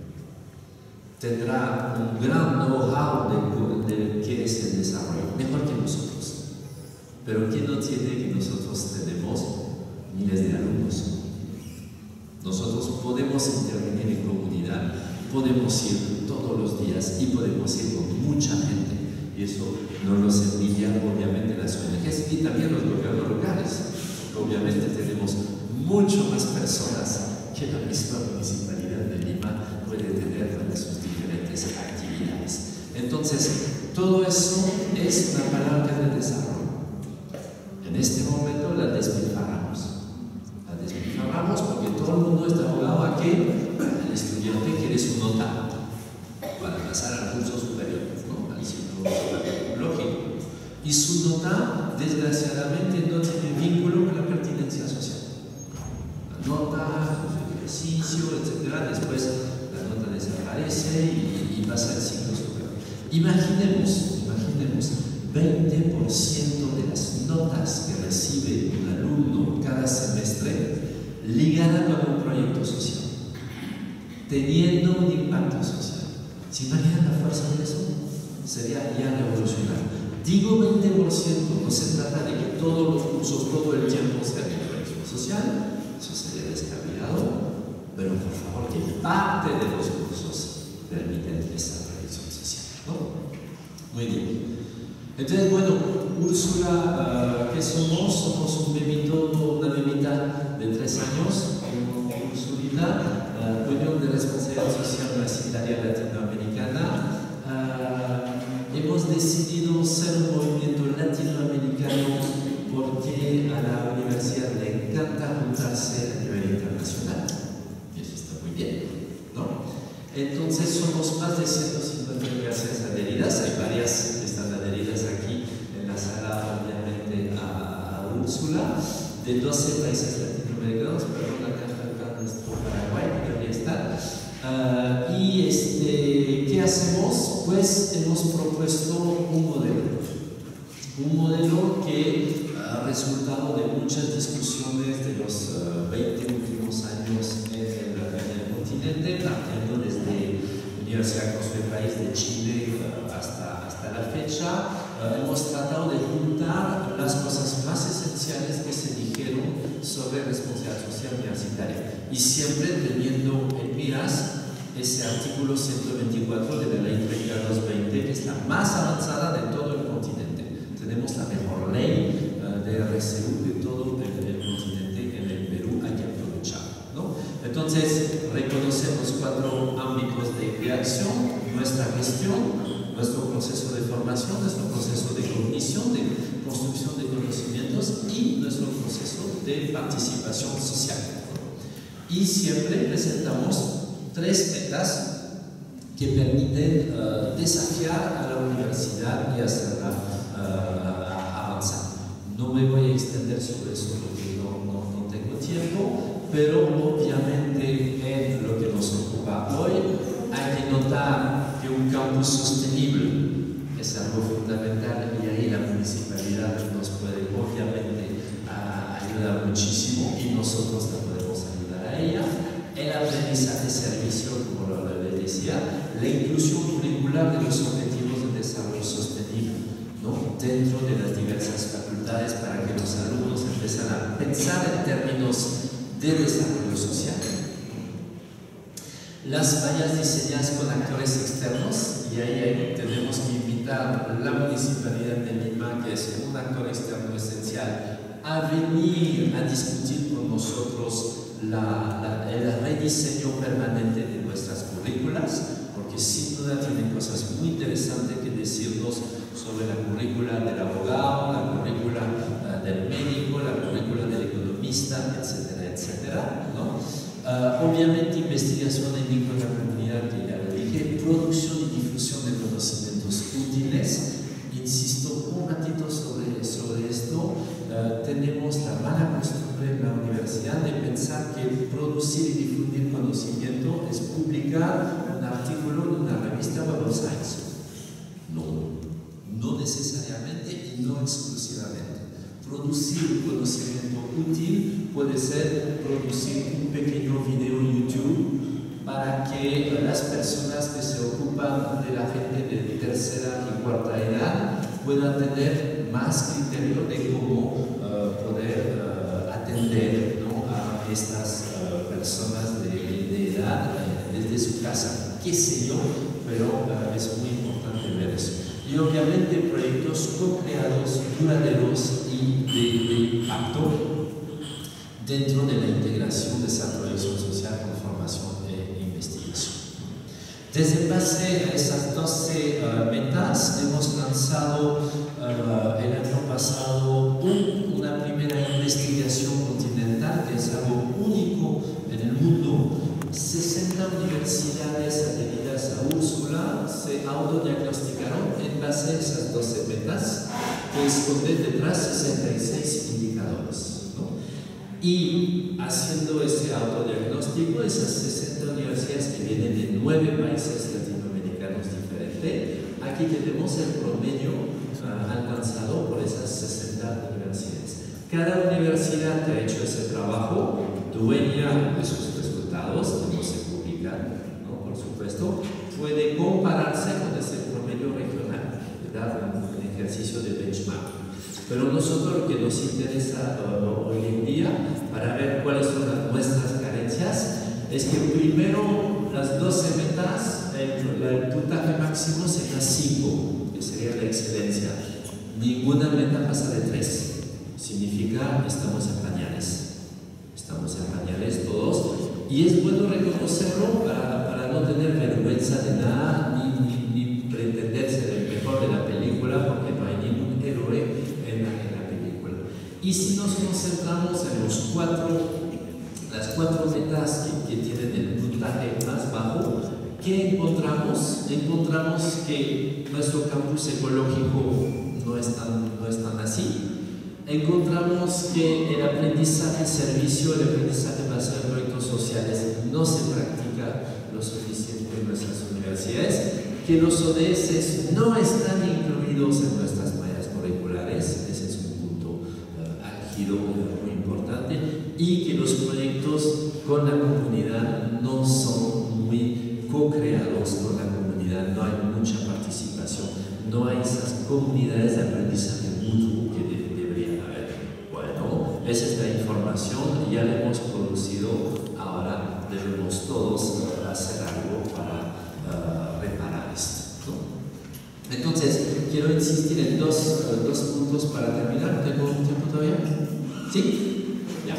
tendrá un gran know-how de qué es el desarrollo, mejor que nosotros. Pero ¿quién no tiene que nosotros tenemos miles de alumnos? Nosotros podemos intervenir en comunidad, podemos ir todos los días y podemos ir con mucha gente. Y eso no nos envidian obviamente las ONGs y también los gobiernos locales. Obviamente tenemos mucho más personas que la misma municipalidad de Lima puede tener para sus diferentes actividades. Entonces, todo eso es una palanca de desarrollo. En este momento la despilfarramos. La despilfarramos porque todo el mundo está abogado a que el estudiante quiere su nota para pasar al curso superior, ¿no? Al ciclo superior, lógico. Y su nota, desgraciadamente, no tiene vínculo con la pertinencia social. La nota, el ejercicio, etc. Después la nota desaparece y pasa al ciclo superior. Imaginemos 20% de las notas que recibe un alumno cada semestre ligada con un proyecto social, teniendo un impacto social. ¿Se imaginan la fuerza de eso? Sería ya revolucionario. Digo 20%, no se trata de que todos los cursos todo el tiempo sean de proyecto social, eso sería descabellado, pero por favor que parte de los cursos permiten esa proyección social, ¿no? Muy bien. Entonces, bueno, Úrsula, ¿qué somos? Somos una bebita de 3 años, Ursulita, Unión de Responsabilidad Social Universitaria Latinoamericana. Hemos decidido ser un movimiento latinoamericano porque a la universidad le encanta juntarse a nivel internacional. Y eso está muy bien, ¿no? Entonces, somos más de 150 universidades adheridas, hay varias que están adheridas aquí en la sala, obviamente, a Úrsula, de 12 países latinoamericanos, perdón, acá falta nuestro Paraguay, que debería estar. ¿Qué hacemos? Pues hemos propuesto un modelo que ha resultado de muchas discusiones de los 20 últimos años en el continente, partiendo desde Universidad Consuelo País de Chile hasta la fecha. Hemos tratado de juntar las cosas más esenciales que se dijeron sobre responsabilidad social universitaria y siempre teniendo en miras ese artículo 124 de la Ley 3220, que es la más avanzada de todo el continente. Tenemos la mejor ley de RCU de todo el continente en el Perú, hay que aprovecharlo, ¿no? Entonces, reconocemos 4 ámbitos de acción: nuestra gestión, nuestro proceso de formación, nuestro proceso de cognición, de construcción de conocimientos y nuestro proceso de participación social. Y siempre presentamos 3 metas que permiten desafiar a la universidad y hacerla avanzar. No me voy a extender sobre eso porque no tengo tiempo, pero obviamente en lo que nos ocupa hoy hay que notar que un campus sostenible es algo fundamental y ahí la municipalidad nos puede obviamente ayudar muchísimo y nosotros la podemos ayudar a ella. El aprendizaje de servicio, como lo decía, la inclusión curricular de los objetivos de desarrollo sostenible, ¿no? Dentro de las diversas facultades para que los alumnos empiecen a pensar en términos de desarrollo social. Las vallas diseñadas con actores externos, y ahí tenemos que invitar a la Municipalidad de Lima, que es un actor externo esencial, a venir a discutir con nosotros el rediseño permanente de nuestras currículas, porque sin duda tienen cosas muy interesantes que decirnos sobre la currícula del abogado, la currícula del médico, la currícula del economista, etcétera, etcétera, ¿no? Obviamente investigación en vínculo a la comunidad, que ya lo dije, producción y difusión de conocimientos útiles. Insisto un ratito sobre esto. Tenemos la mala costumbre en la universidad de pensar que producir y difundir conocimiento es publicar un artículo en una revista Web of Science. No necesariamente y no exclusivamente. Producir un conocimiento útil puede ser producir un pequeño video YouTube para que las personas que se ocupan de la gente de tercera y cuarta edad puedan tener más criterio de cómo poder atender, ¿no?, a estas personas de edad desde su casa, qué sé yo, pero es muy importante ver eso. Y obviamente proyectos co-creados, duraderos y de impacto dentro de la integración, desarrollo social con formación e investigación. Desde base a esas 12 metas hemos lanzado el año pasado una primera investigación continental que es algo único en el mundo. 60 universidades adheridas a Úrsula se autodiagnosticaron en base a esas 12 metas que esconden detrás 66 indicadores, ¿no? Y haciendo ese autodiagnóstico, esas 60 universidades que vienen de 9 países latinoamericanos diferentes, aquí tenemos el promedio alcanzado por esas 60 universidades. Cada universidad que ha hecho ese trabajo, dueña de sus resultados, que no se publican, ¿no?, por supuesto, puede compararse con ese promedio regional, ¿verdad?, un ejercicio de benchmark. Pero nosotros lo que nos interesa hoy en día, para ver cuáles son nuestras carencias, es que primero las 12 metas, el puntaje máximo sería 5, que sería la excelencia. Ninguna meta pasa de 3. Significa que estamos en pañales. Estamos en pañales todos. Y es bueno reconocerlo para no tener vergüenza de nada, ni pretender ser el mejor de la película, porque no hay ningún héroe en la película. Y si nos concentramos en las cuatro metas que tienen el puntaje más bajo, ¿qué encontramos? Encontramos que nuestro campus ecológico no es tan así. Encontramos que el aprendizaje en servicio, el aprendizaje basado en proyectos sociales no se practica lo suficiente en nuestras universidades, que los ODS no están incluidos en nuestras mallas curriculares, ese es un punto álgido muy importante, y que los proyectos con la comunidad no son muy co-creados con la comunidad, no hay mucha participación, no hay esas comunidades de aprendizaje mutuo que deberían haber. Bueno, esa es la información, ya la hemos producido, ahora debemos todos hacer algo para reparar esto, ¿no? Entonces, quiero insistir en dos puntos para terminar. ¿Tengo un tiempo todavía? ¿Sí? Ya.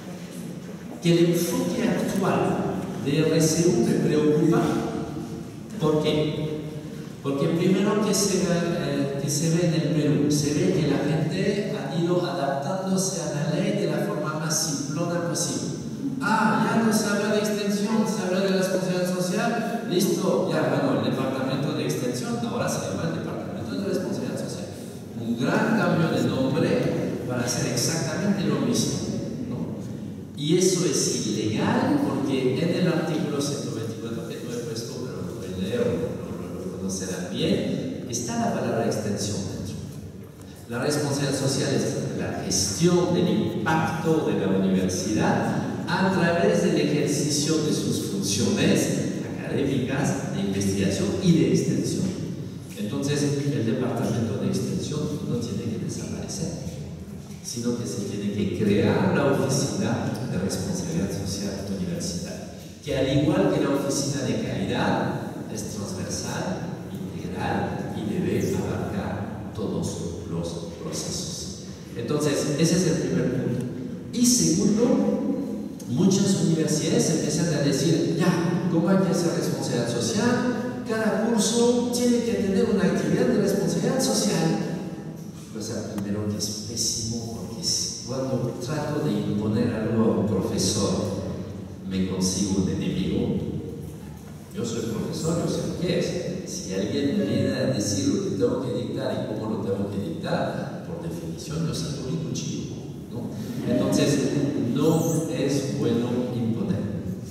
Que el enfoque actual de RCU me preocupa. ¿Por qué? Porque primero que se ve en el Perú, se ve que la gente ha ido adaptándose a la ley de la forma más simplona posible. Ya no se habla de extensión, se habla de responsabilidad social, listo, ya, bueno, el departamento de extensión, ahora se llama el departamento de responsabilidad social. Un gran cambio de nombre para hacer exactamente lo mismo, ¿no? Y eso es ilegal porque en el artículo 124, que no he puesto, pero lo voy a leer, lo conocerán bien, está la palabra extensión dentro. La responsabilidad social es la gestión del impacto de la universidad a través del ejercicio de sus funciones académicas, de investigación y de extensión. Entonces, el departamento de extensión no tiene que desaparecer, sino que se tiene que crear la oficina de responsabilidad social universitaria, que al igual que la oficina de calidad, es transversal, integral y debe abarcar todos los procesos. Entonces, ese es el primer punto. Y segundo, muchas universidades empiezan a decir, ya, ¿cómo hay que hacer responsabilidad social? Cada curso tiene que tener una actividad de responsabilidad social. Pues primero que es pésimo, porque cuando trato de imponer algo a un profesor, me consigo un enemigo. Yo soy profesor, yo sé qué es. Si alguien me viene a decir lo que tengo que dictar y cómo lo tengo que dictar, por definición yo saco mi cuchillo, ¿no? Entonces, no es bueno imponer.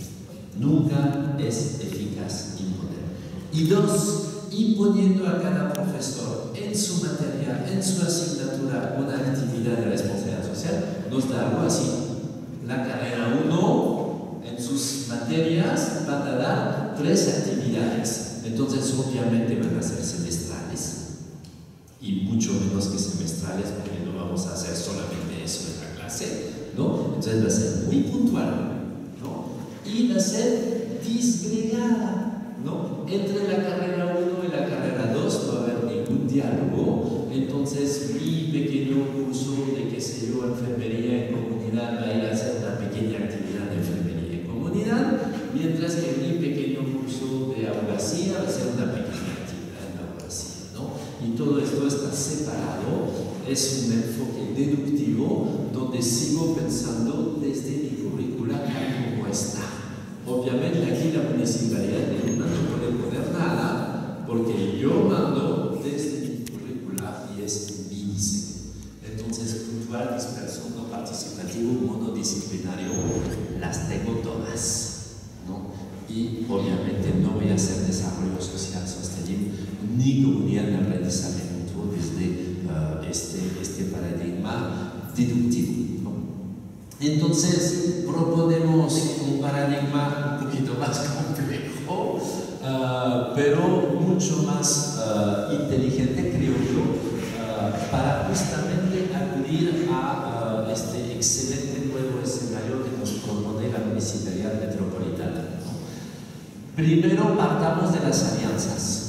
Nunca es eficaz imponer. Y dos, imponiendo a cada profesor en su materia, en su asignatura, una actividad de responsabilidad social, nos da algo así. La carrera 1, en sus materias, van a dar 3 actividades. Entonces, obviamente van a ser semestrales. Y mucho menos que semestrales, porque no vamos a hacer solamente eso en la clase, ¿no? Entonces va a ser muy puntual, ¿no? Y va a ser disgregada, ¿no? Entre la carrera 1 y la carrera 2 no va a haber ningún diálogo. Entonces mi pequeño curso de, qué sé yo, enfermería en comunidad va a ir a hacer una pequeña actividad de enfermería en comunidad, mientras que mi pequeño curso de abogacía va a ser una pequeña actividad de abogacía, ¿no? Y todo esto está separado, es un enfoque deductivo donde sigo pensando desde mi currícula tal como está. Obviamente aquí la municipalidad de Lima no puede poner nada porque yo mando desde mi currícula y es mi diseño. Entonces, puntual, disperso, no participativo, monodisciplinario, las tengo todas, ¿no? Y obviamente no voy a hacer desarrollo social sostenible ni comunidad de aprendizaje mutuo desde este paradigma deductivo, ¿no? Entonces proponemos un paradigma un poquito más complejo, pero mucho más inteligente, creo yo, para justamente acudir a este excelente nuevo escenario que nos propone la Municipalidad Metropolitana, ¿no? Primero partamos de las alianzas.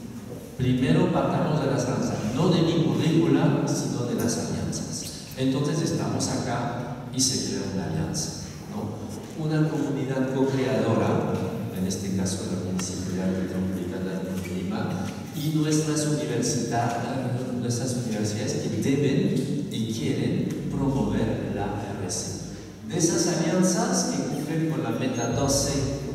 No de mi currícula, sino de las alianzas. Entonces estamos acá y se crea una alianza, ¿no? Una comunidad co-creadora, en este caso la Municipalidad Metropolitana de Lima, y nuestras universidades que deben y quieren promover la RC. De esas alianzas que cumplen con la meta 12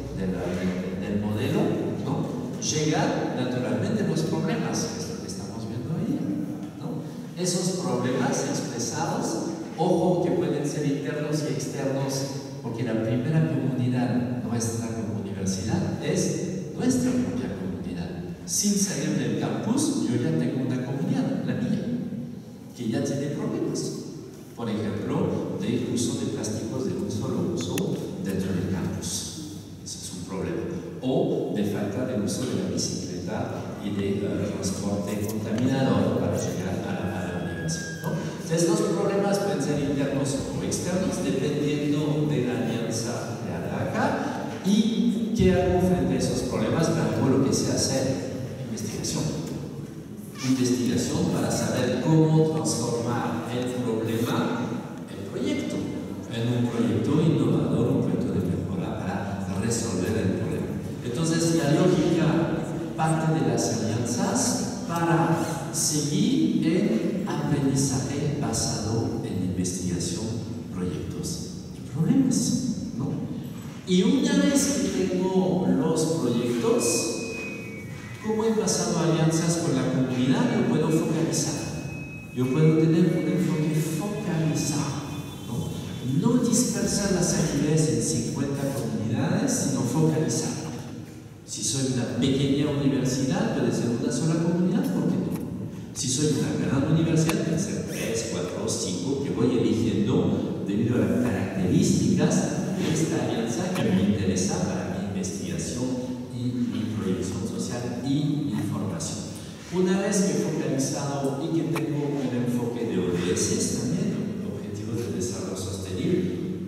del modelo, ¿no? Llegan naturalmente los problemas, que es lo que estamos viendo ahí, ¿no? Esos problemas expresados, ojo que pueden ser internos y externos, porque la primera comunidad nuestra como universidad es nuestra propia comunidad. Sin salir del campus, yo ya tengo una comunidad, la mía, que ya tiene problemas. Por ejemplo, de uso de plásticos de un solo uso dentro del campus. Ese es un problema. O de falta de uso de la bicicleta y de transporte contaminador para llegar a la universidad, ¿no? Entonces, los problemas pueden ser internos o externos, dependiendo de la alianza creada acá. ¿Y qué hago frente a esos problemas? Hago lo que sé hacer: investigación. Investigación para saber cómo transformar el problema en proyecto, en un proyecto innovador, un proyecto de mejora para resolver el problema. Entonces, la lógica parte de las alianzas para seguir en aprendizaje basado en investigación, proyectos y problemas, ¿no? Y una vez que tengo los proyectos, como he pasado alianzas con la comunidad, yo puedo focalizar. Yo puedo tener un enfoque focalizado, ¿no? No dispersar las actividades en 50 comunidades, sino focalizar. Si soy una pequeña universidad, puede ser una sola comunidad, ¿por qué no? Si soy una gran universidad, puede ser 3, 4, 5, que voy eligiendo debido a las características de esta alianza que me interesa para mi investigación y mi proyección social y mi formación. Una vez que he focalizado y que tengo un enfoque de ODS también, Objetivos de Desarrollo Sostenible,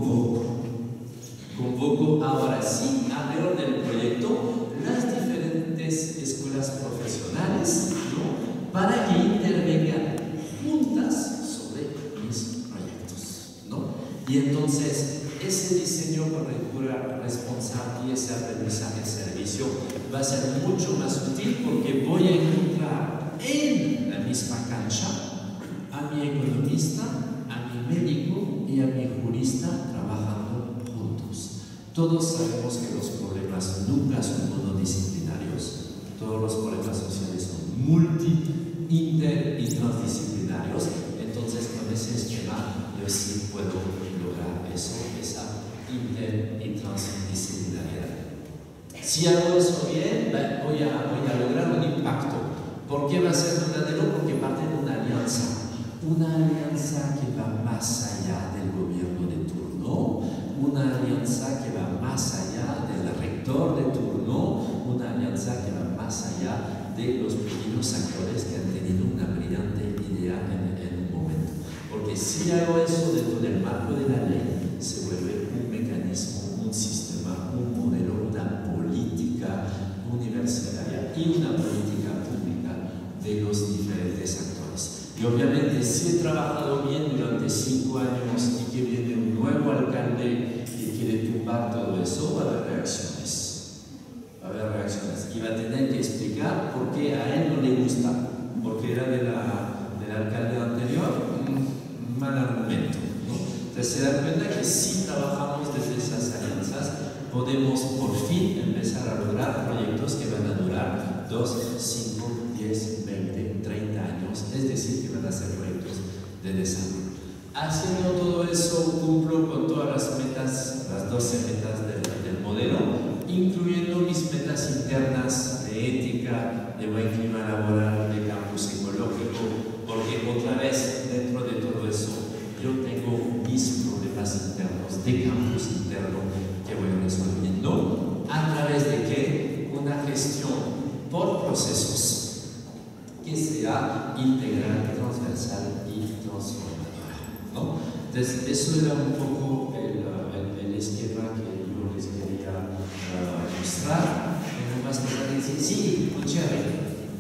convoco ahora sí alrededor del proyecto las diferentes escuelas profesionales, ¿no? Para que intervengan juntas sobre cobertura responsable y ese aprendizaje servicio va a ser mucho más útil porque voy a encontrar en la misma cancha a mi economista, a mi médico y a mi jurista trabajando juntos. Todos sabemos que los problemas nunca son monodisciplinarios, todos los problemas sociales son multi, inter y transdisciplinarios. Entonces con ese esquema yo sí puedo lograr eso, esa inter y transdisciplinariedad. Si hago eso bien, voy a lograr un impacto. ¿Por qué va a ser verdadero? Porque parte de una alianza que va más allá del gobierno de turno, una alianza que va más allá del rector de turno, una alianza que va más allá de los pequeños actores que han tenido una brillante idea en un momento. Porque si hago eso dentro del marco de la ley, se vuelve un mecanismo, un sistema, un modelo, una política universitaria y una política pública de los diferentes actores. Y obviamente, si he trabajado bien durante 5 años y que viene un nuevo alcalde que quiere tumbar todo eso, va a haber reacciones. Va a haber reacciones. Y va a tener que explicar por qué a él no le gusta, porque era del alcalde anterior, mal argumento, ¿no? Entonces se da cuenta que si trabajamos desde esas alianzas, podemos por fin empezar a lograr proyectos que van a durar 2, 5, 10, 20, 30 años, es decir, que van a ser proyectos de desarrollo. Haciendo todo eso, cumplo con todas las metas, las 12 metas del modelo, incluyendo mis metas internas de ética, de buen clima laboral, de campus ecológico, porque otra vez, dentro de todo eso, yo tengo mis problemas internos de campus interno que voy resolviendo a través de ¿qué? Una gestión por procesos que sea integral, transversal y transformadora, ¿no? Entonces, eso era un poco el esquema que yo les quería mostrar. Tengo más que decir, sí, muy chévere.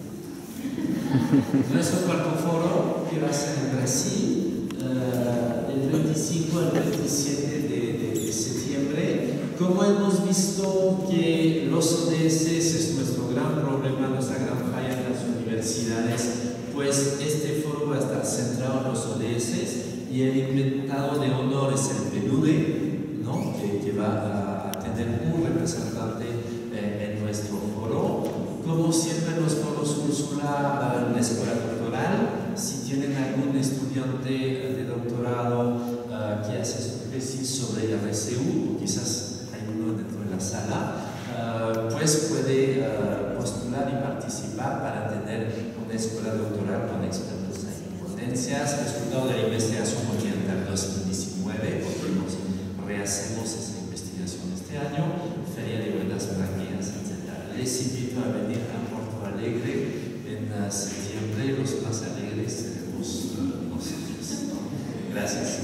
Nuestro cuarto foro, que va a ser en Brasil, del 25 al 27 de septiembre. Como hemos visto que los ODS es nuestro gran problema, nuestra gran falla en las universidades, pues este foro va a estar centrado en los ODS y el invitado de honor es el PNUD, ¿no? que va a tener un representante en nuestro foro. Como siempre, los foros Úrsula para la escuela doctoral. Si tienen algún estudiante de doctorado que hace su tesis sobre RCU, quizás hay uno dentro de la sala, pues puede postular y participar para tener una escuela doctoral con expertos en ponencias. Resultado de la investigación continental 2019, porque rehacemos esa investigación este año, Feria de Buenas Prácticas, etc. Les invito a venir a Porto Alegre en septiembre. Los más alegres seremos nosotros. Gracias.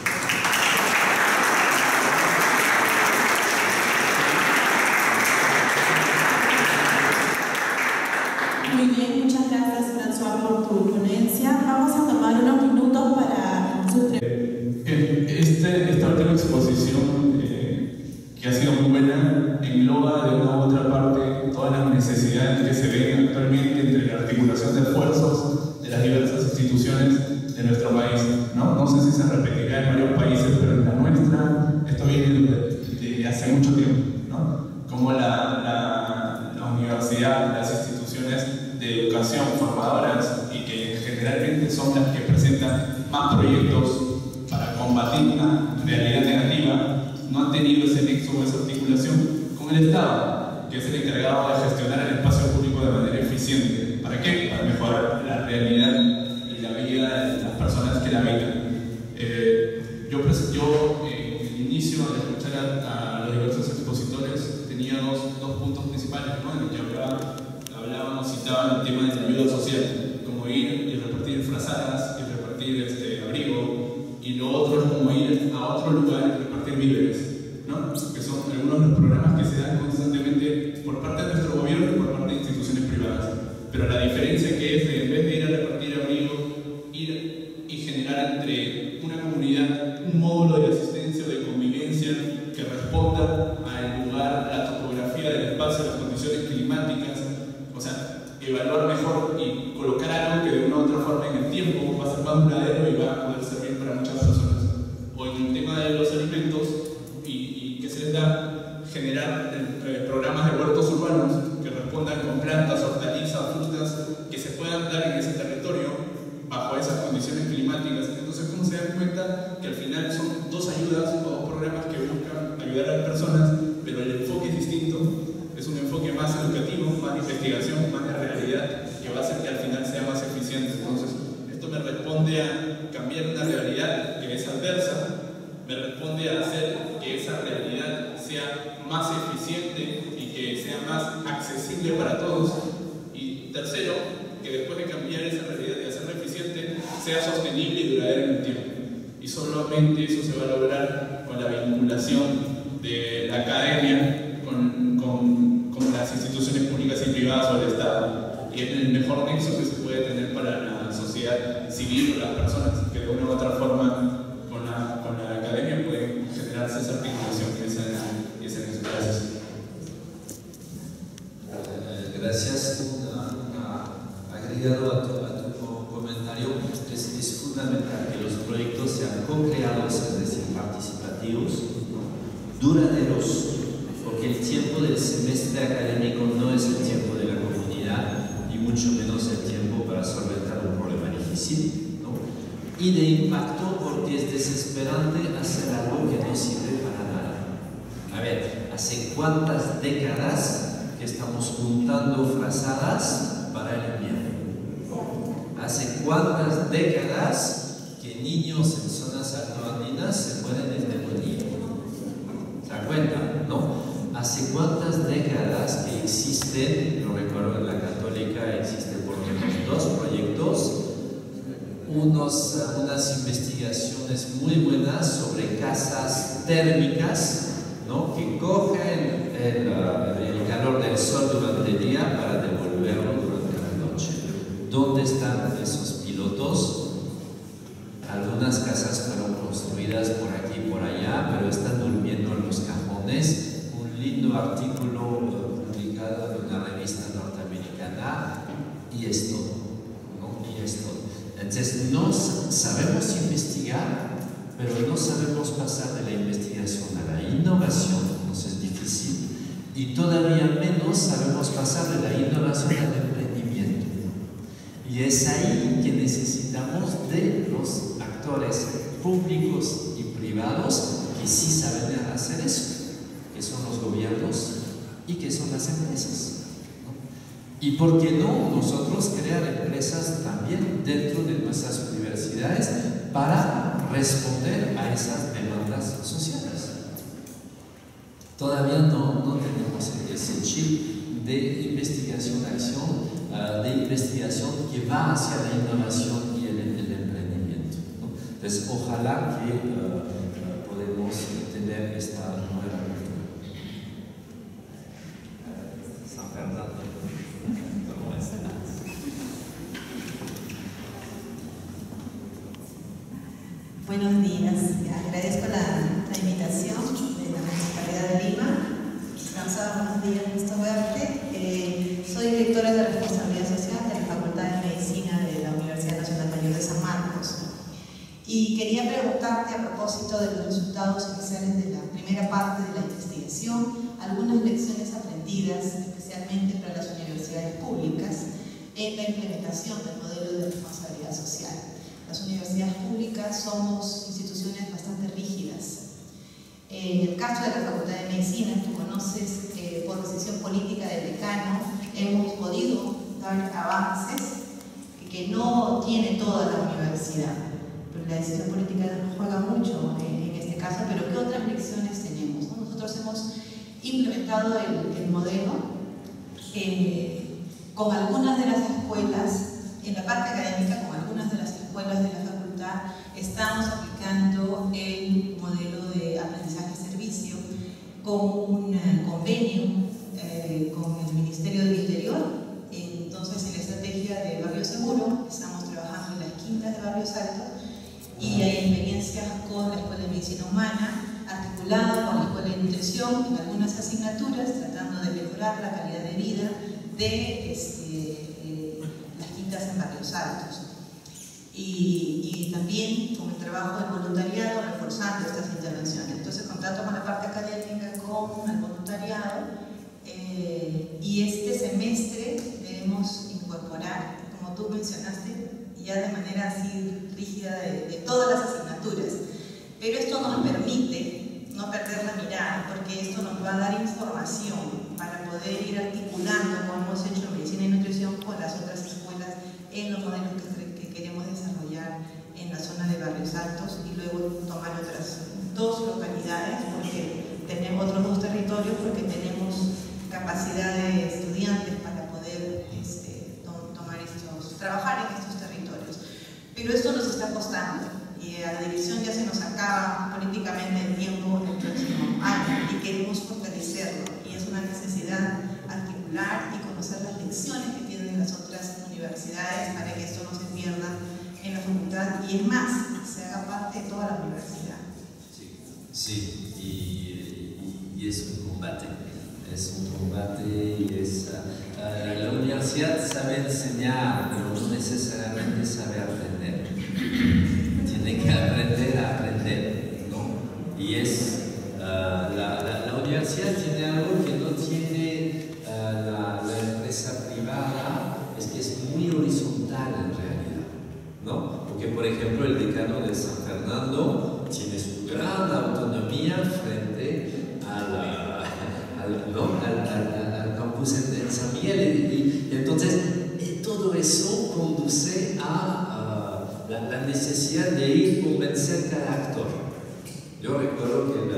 Muy bien, muchas gracias, François, por tu ponencia. Vamos a tomar unos minutos para su esta última exposición, que ha sido muy buena, engloba de una u otra parte todas las necesidades que se ven actualmente entre la articulación de esfuerzos de las diversas instituciones de nuestro país, ¿no? No sé si se repetirá en varios países, pero en la nuestra esto viene de hace mucho tiempo, ¿no? Como la universidad, las instituciones de educación formadoras, y que generalmente son las que presentan más proyectos para combatir una realidad negativa, no han tenido ese nexo o esa articulación con el Estado, que es el encargado de gestionar el espacio público de manera eficiente. ¿Para qué? Para mejorar la realidad y la vida de las personas que la habitan. Yo en el inicio de escuchar a los diversos expositores tenía dos puntos principales, ¿no? En el que hablaban o citaban el tema de la ayuda social, como ir y repartir frazadas y repartir abrigo, y lo otro es como ir a otro lugar y repartir víveres, ¿no? Que son algunos de los programas que se dan constantemente por parte de nuestro gobierno y por parte de instituciones privadas. Pero la diferencia que es de, en vez de ir a repartir abrigo, ir y generar entre una comunidad un módulo de asistencia o de convivencia que responda responda al lugar, a la topografía del espacio, las condiciones climáticas, o sea, evaluar mejor y colocar algo que de una u otra forma en el tiempo va a ser más duradero y va a poder servir para muchas personas. O en el tema de los alimentos y que se les da generar programas de huertos urbanos que respondan con plantas, hortalizas, frutas que se puedan dar en ese territorio bajo esas condiciones climáticas. Entonces, ¿cómo se dan cuenta que al final son dos ayudas o dos programas que buscan ayudar a las personas, pero el enfoque es distinto? Es un enfoque más educativo, más de investigación, más de realidad, que va a hacer que al final sea más eficiente. Entonces, esto me responde a cambiar una realidad que es adversa, me responde a hacer que esa realidad sea más eficiente y que sea más accesible para todos. Y tercero, que después de cambiar esa realidad y hacerla eficiente, sea sostenible y duradera en el tiempo. Y solamente eso se va a lograr con la vinculación de la academia con las instituciones públicas y privadas o el Estado. Y es el mejor nexo que se puede tener para la sociedad civil o las personas que de una u otra forma con la academia pueden generarse esa articulación y esa gracias. Gracias. Agregado a tu comentario, es fundamental que los proyectos sean co-creados, es decir, participativos, duraderos, porque el tiempo del semestre académico no es el tiempo de la comunidad, y mucho menos el tiempo para solventar un problema difícil, ¿no? Y de impacto, porque es desesperante hacer algo que no sirve para nada. A ver, ¿hace cuántas décadas que estamos juntando frazadas para el invierno? ¿Hace cuántas décadas que niños en zonas altoandinas se mueren de neumonía? ¿Se dan cuenta? ¿No? ¿Hace cuántas décadas que existen, lo recuerdo en la Católica, existen por lo menos dos proyectos, unas investigaciones muy buenas sobre casas térmicas, ¿no? Que cogen el calor del sol durante el día para devolverlo durante la noche. ¿Dónde están esos pilotos? Algunas casas fueron construidas por aquí y por allá, pero están durmiendo en los cajones. Un lindo artículo publicado en una revista norteamericana, y es todo, ¿no? Y es todo. Entonces, no sabemos investigar, pero no sabemos pasar de la investigación a la innovación, entonces es difícil. Y todavía menos sabemos pasar de la innovación al emprendimiento. Y es ahí que necesitamos de los actores públicos y privados que sí saben hacer eso, que son los gobiernos y que son las empresas, ¿no? Y por qué no nosotros crear empresas también dentro de nuestras universidades para responder a esas demandas sociales. Todavía no tenemos ese chip de investigación-acción, de investigación que va hacia la innovación y el emprendimiento, ¿no? Entonces, ojalá que podamos tener esta nueva cultura. San Fernando. Buenos días, agradezco la invitación de la Municipalidad de Lima. Buenos días, gusto verte. Soy directora de Responsabilidad Social de la Facultad de Medicina de la Universidad Nacional Mayor de San Marcos. Y quería preguntarte a propósito de los resultados iniciales de la primera parte de la investigación, algunas lecciones aprendidas, especialmente para las universidades públicas, en la implementación del modelo de responsabilidad social. Las universidades públicas somos instituciones bastante rígidas. En el caso de la Facultad de Medicina, tú conoces que por decisión política del decano hemos podido dar avances que no tiene toda la universidad. Pero la decisión política juega mucho en este caso, pero ¿qué otras lecciones tenemos? Nosotros hemos implementado el modelo con algunas de las escuelas, en la parte académica, con algunas de las escuelas de la facultad, estamos aplicando el modelo de aprendizaje-servicio con un convenio con el Ministerio del Interior. Entonces, en la estrategia de Barrio Seguro, estamos trabajando en las quintas de Barrio Salto y hay experiencias con la Escuela de Medicina Humana, articulado con la Escuela de Nutrición en algunas asignaturas, tratando de mejorar la calidad de vida de las quintas en Barrios Altos. Y también con el trabajo del voluntariado, reforzando estas intervenciones. Entonces, contrato con la parte académica, con el voluntariado, y este semestre debemos incorporar, como tú mencionaste, ya de manera así rígida de todas las asignaturas. Pero esto nos permite no perder la mirada, porque esto nos va a dar información para poder ir articulando, como hemos hecho en Medicina y Nutrición, con las otras escuelas en los modelos que queremos desarrollar en la zona de Barrios Altos, y luego tomar otras 2 localidades, porque tenemos otros 2 territorios, porque tenemos capacidad de estudiantes para poder trabajar en estos territorios. Pero esto nos está costando, y a la dirección ya se nos acaba políticamente el tiempo en el próximo año, y queremos fortalecerlo, y es una necesidad articular y conocer las lecciones que tienen las otras universidades para que esto no se pierda en la facultad, y es más, se haga parte de toda la universidad. Sí, y es un combate. Es un combate y es... la universidad sabe enseñar, pero no necesariamente sabe aprender. Tiene que aprender a aprender, ¿no? Y es... la universidad tiene algo que no tiene la empresa privada, es que es muy horizontal en realidad, ¿no? Porque, por ejemplo, el decano de San Fernando tiene su gran autonomía frente al campus en San Miguel, y entonces todo eso conduce a la necesidad de ir convencer cada actor. Yo recuerdo que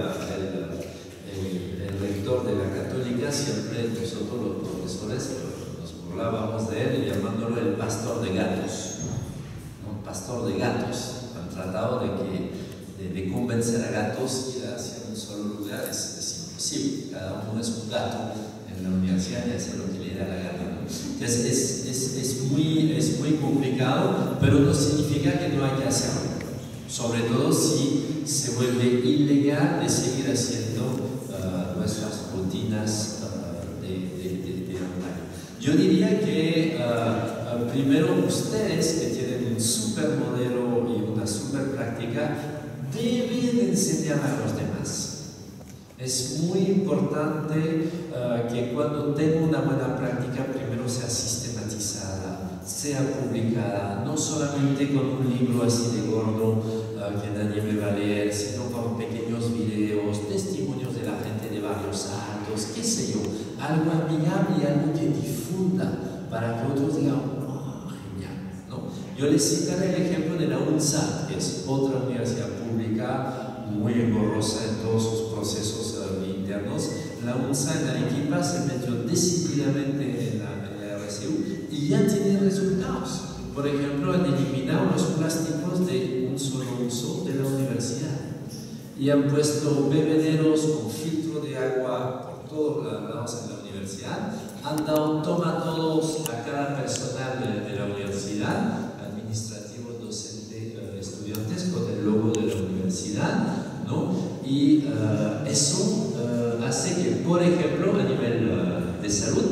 el rector de la Católica, siempre nosotros los profesores nos burlábamos de él llamándolo el pastor de gatos, ¿no? Pastor de gatos. Han tratado de convencer a gatos ir hacia un solo lugar, es imposible. Cada uno es un gato en la universidad y hace lo que le da la gana, ¿no? Es muy complicado, pero no significa que no hay que hacerlo. Sobre todo si se vuelve ilegal de seguir haciendo nuestras rutinas de online. Yo diría que primero ustedes, que tienen un super modelo y una super práctica, deben enseñar a los demás. Es muy importante que cuando tenga una buena práctica, primero sea sistematizada, sea publicada, no solamente con un libro así de gordo que nadie me va a leer, sino con pequeños videos, testimonios de la gente de Barrios Altos, qué sé yo, algo amigable y algo que difunda para que otros digan, oh, genial, ¿no? Yo les citaré el ejemplo de la UNSA, que es otra universidad pública muy engorrosa en todos sus procesos internos. La UNSA en Arequipa se metió decididamente en la RCU y ya tiene resultados. Por ejemplo, han eliminado los plásticos de un solo uso de la universidad y han puesto bebederos con filtro de agua por todos lados en la universidad. Han dado toma todos a cada personal de la universidad, administrativos, docentes, estudiantes, con el logo de la universidad, ¿no? Y eso hace que, por ejemplo, a nivel de salud,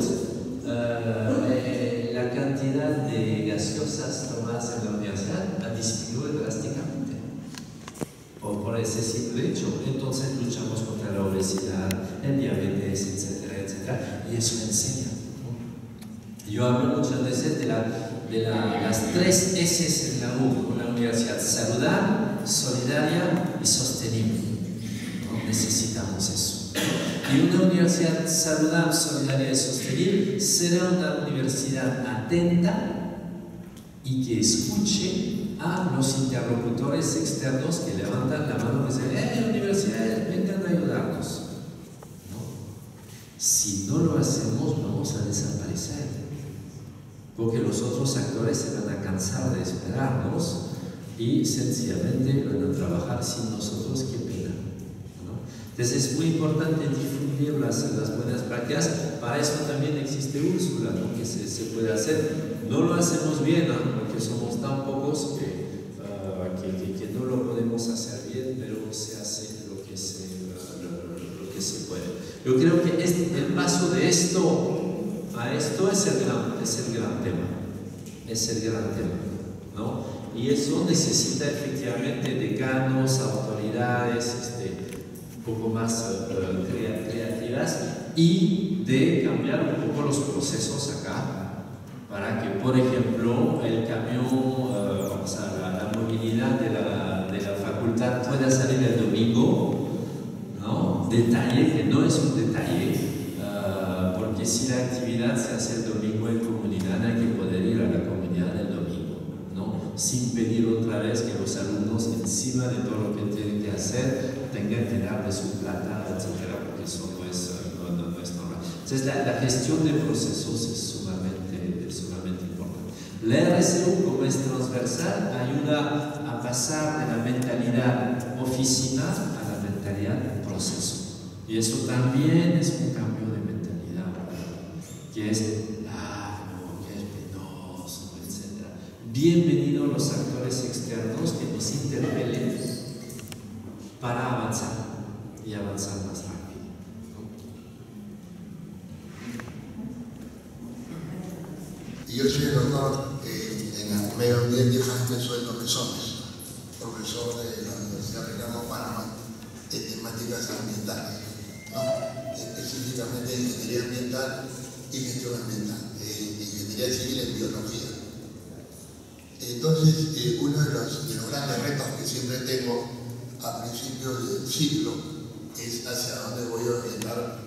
la cantidad de gaseosas tomadas en la universidad ha disminuido drásticamente por ese simple hecho. Entonces luchamos contra la obesidad, el diabetes, etcétera, etcétera, y eso enseña. Yo hablo muchas veces de las 3 S en la universidad: saludable, solidaria y sostenible. ¿No? Necesitamos eso. Y una universidad saludable, solidaria y sostenible será una universidad atenta y que escuche a los interlocutores externos que levantan la mano y dicen, universidades, vengan a ayudarnos. ¿No? Si no lo hacemos, vamos a desaparecer, porque los otros actores se van a cansar de esperarnos y sencillamente van a trabajar sin nosotros. Qué pena, ¿no? Entonces es muy importante difundir las buenas prácticas. Para eso también existe Úrsula, ¿no? Que se puede hacer. No lo hacemos bien, ¿no? Porque somos tan pocos que no lo podemos hacer bien, pero se hace lo que se que se puede. Yo creo que el paso de esto a esto es el gran tema, ¿no? Y eso necesita efectivamente decanos, autoridades un poco más creativas, y de cambiar un poco los procesos acá para que, por ejemplo, el camión, la movilidad de la facultad pueda salir el domingo, ¿no? Detalle que no es un detalle, porque si la actividad se hace el domingo en comunidad, hay que poder ir a la comunidad el domingo, ¿no? Sin pedir otra vez que los alumnos, encima de todo lo que tienen que hacer, tengan que dar de su plata, etcétera, porque eso no es normal. Entonces, la gestión de procesos es sumamente importante. La RSU, como es transversal, ayuda a pasar de la mentalidad oficina a la mentalidad proceso. Y eso también es un cambio de mentalidad, que es largo, que es penoso, etc. Bienvenidos los actores externos que nos interpelen para avanzar y avanzar más rápido. Yo soy el doctor en medio ambiente y soy profesor de la Universidad Ricardo Panamá de temáticas ambientales, ¿no? Específicamente de ingeniería ambiental y gestión ambiental, ingeniería civil en biología. Entonces, uno de los grandes retos que siempre tengo a principios del ciclo es hacia dónde voy a orientar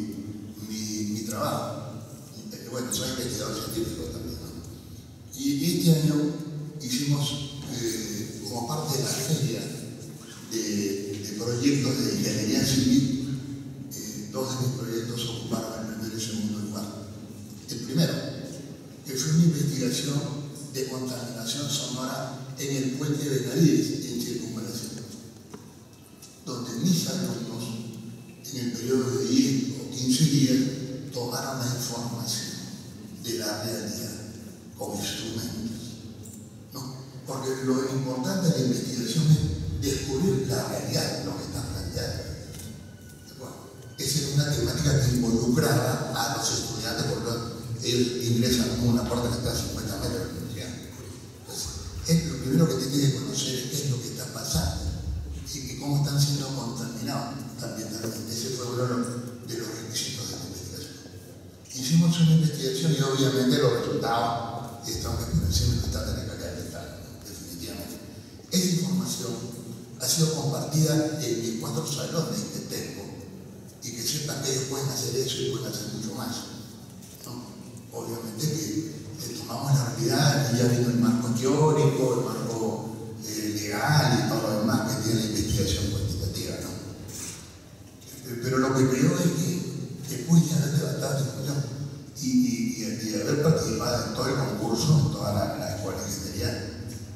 mi trabajo. Bueno, soy investigador científico también, ¿no? Y este año hicimos, como parte de la feria de proyectos de ingeniería civil, dos de mis proyectos ocuparon el primero, el segundo lugar. El primero, que fue una investigación de contaminación sonora en el puente de Benavides, en Circunvalación, donde mis alumnos, en el periodo de 10 o 15 días, tomaron la información de la realidad con instrumentos, ¿no? Porque lo importante de la investigación es descubrir la realidad de lo que está planteado. Bueno, esa es una temática que involucraba a los estudiantes, porque ellos ingresan con una puerta que está a 50 metros de la universidad. Entonces, lo primero que tienen que conocer es qué es lo que está pasando y cómo están siendo contaminados ambientalmente. Ese fue uno de los requisitos de la investigación. Hicimos una investigación y obviamente los resultados están por encima de estándares de calidad ambiental, definitivamente. Esa información ha sido compartida en mis 4 salones que tengo, y que sepan que ellos pueden hacer eso y pueden hacer mucho más, ¿no? Obviamente que tomamos la realidad y ya vino el marco teórico, el marco legal y todo lo demás que tiene la investigación cuantitativa, ¿no? Pero lo que creo es que después de haber levantado esta discusión y haber participado en todo el concurso, en toda la escuela de ingeniería,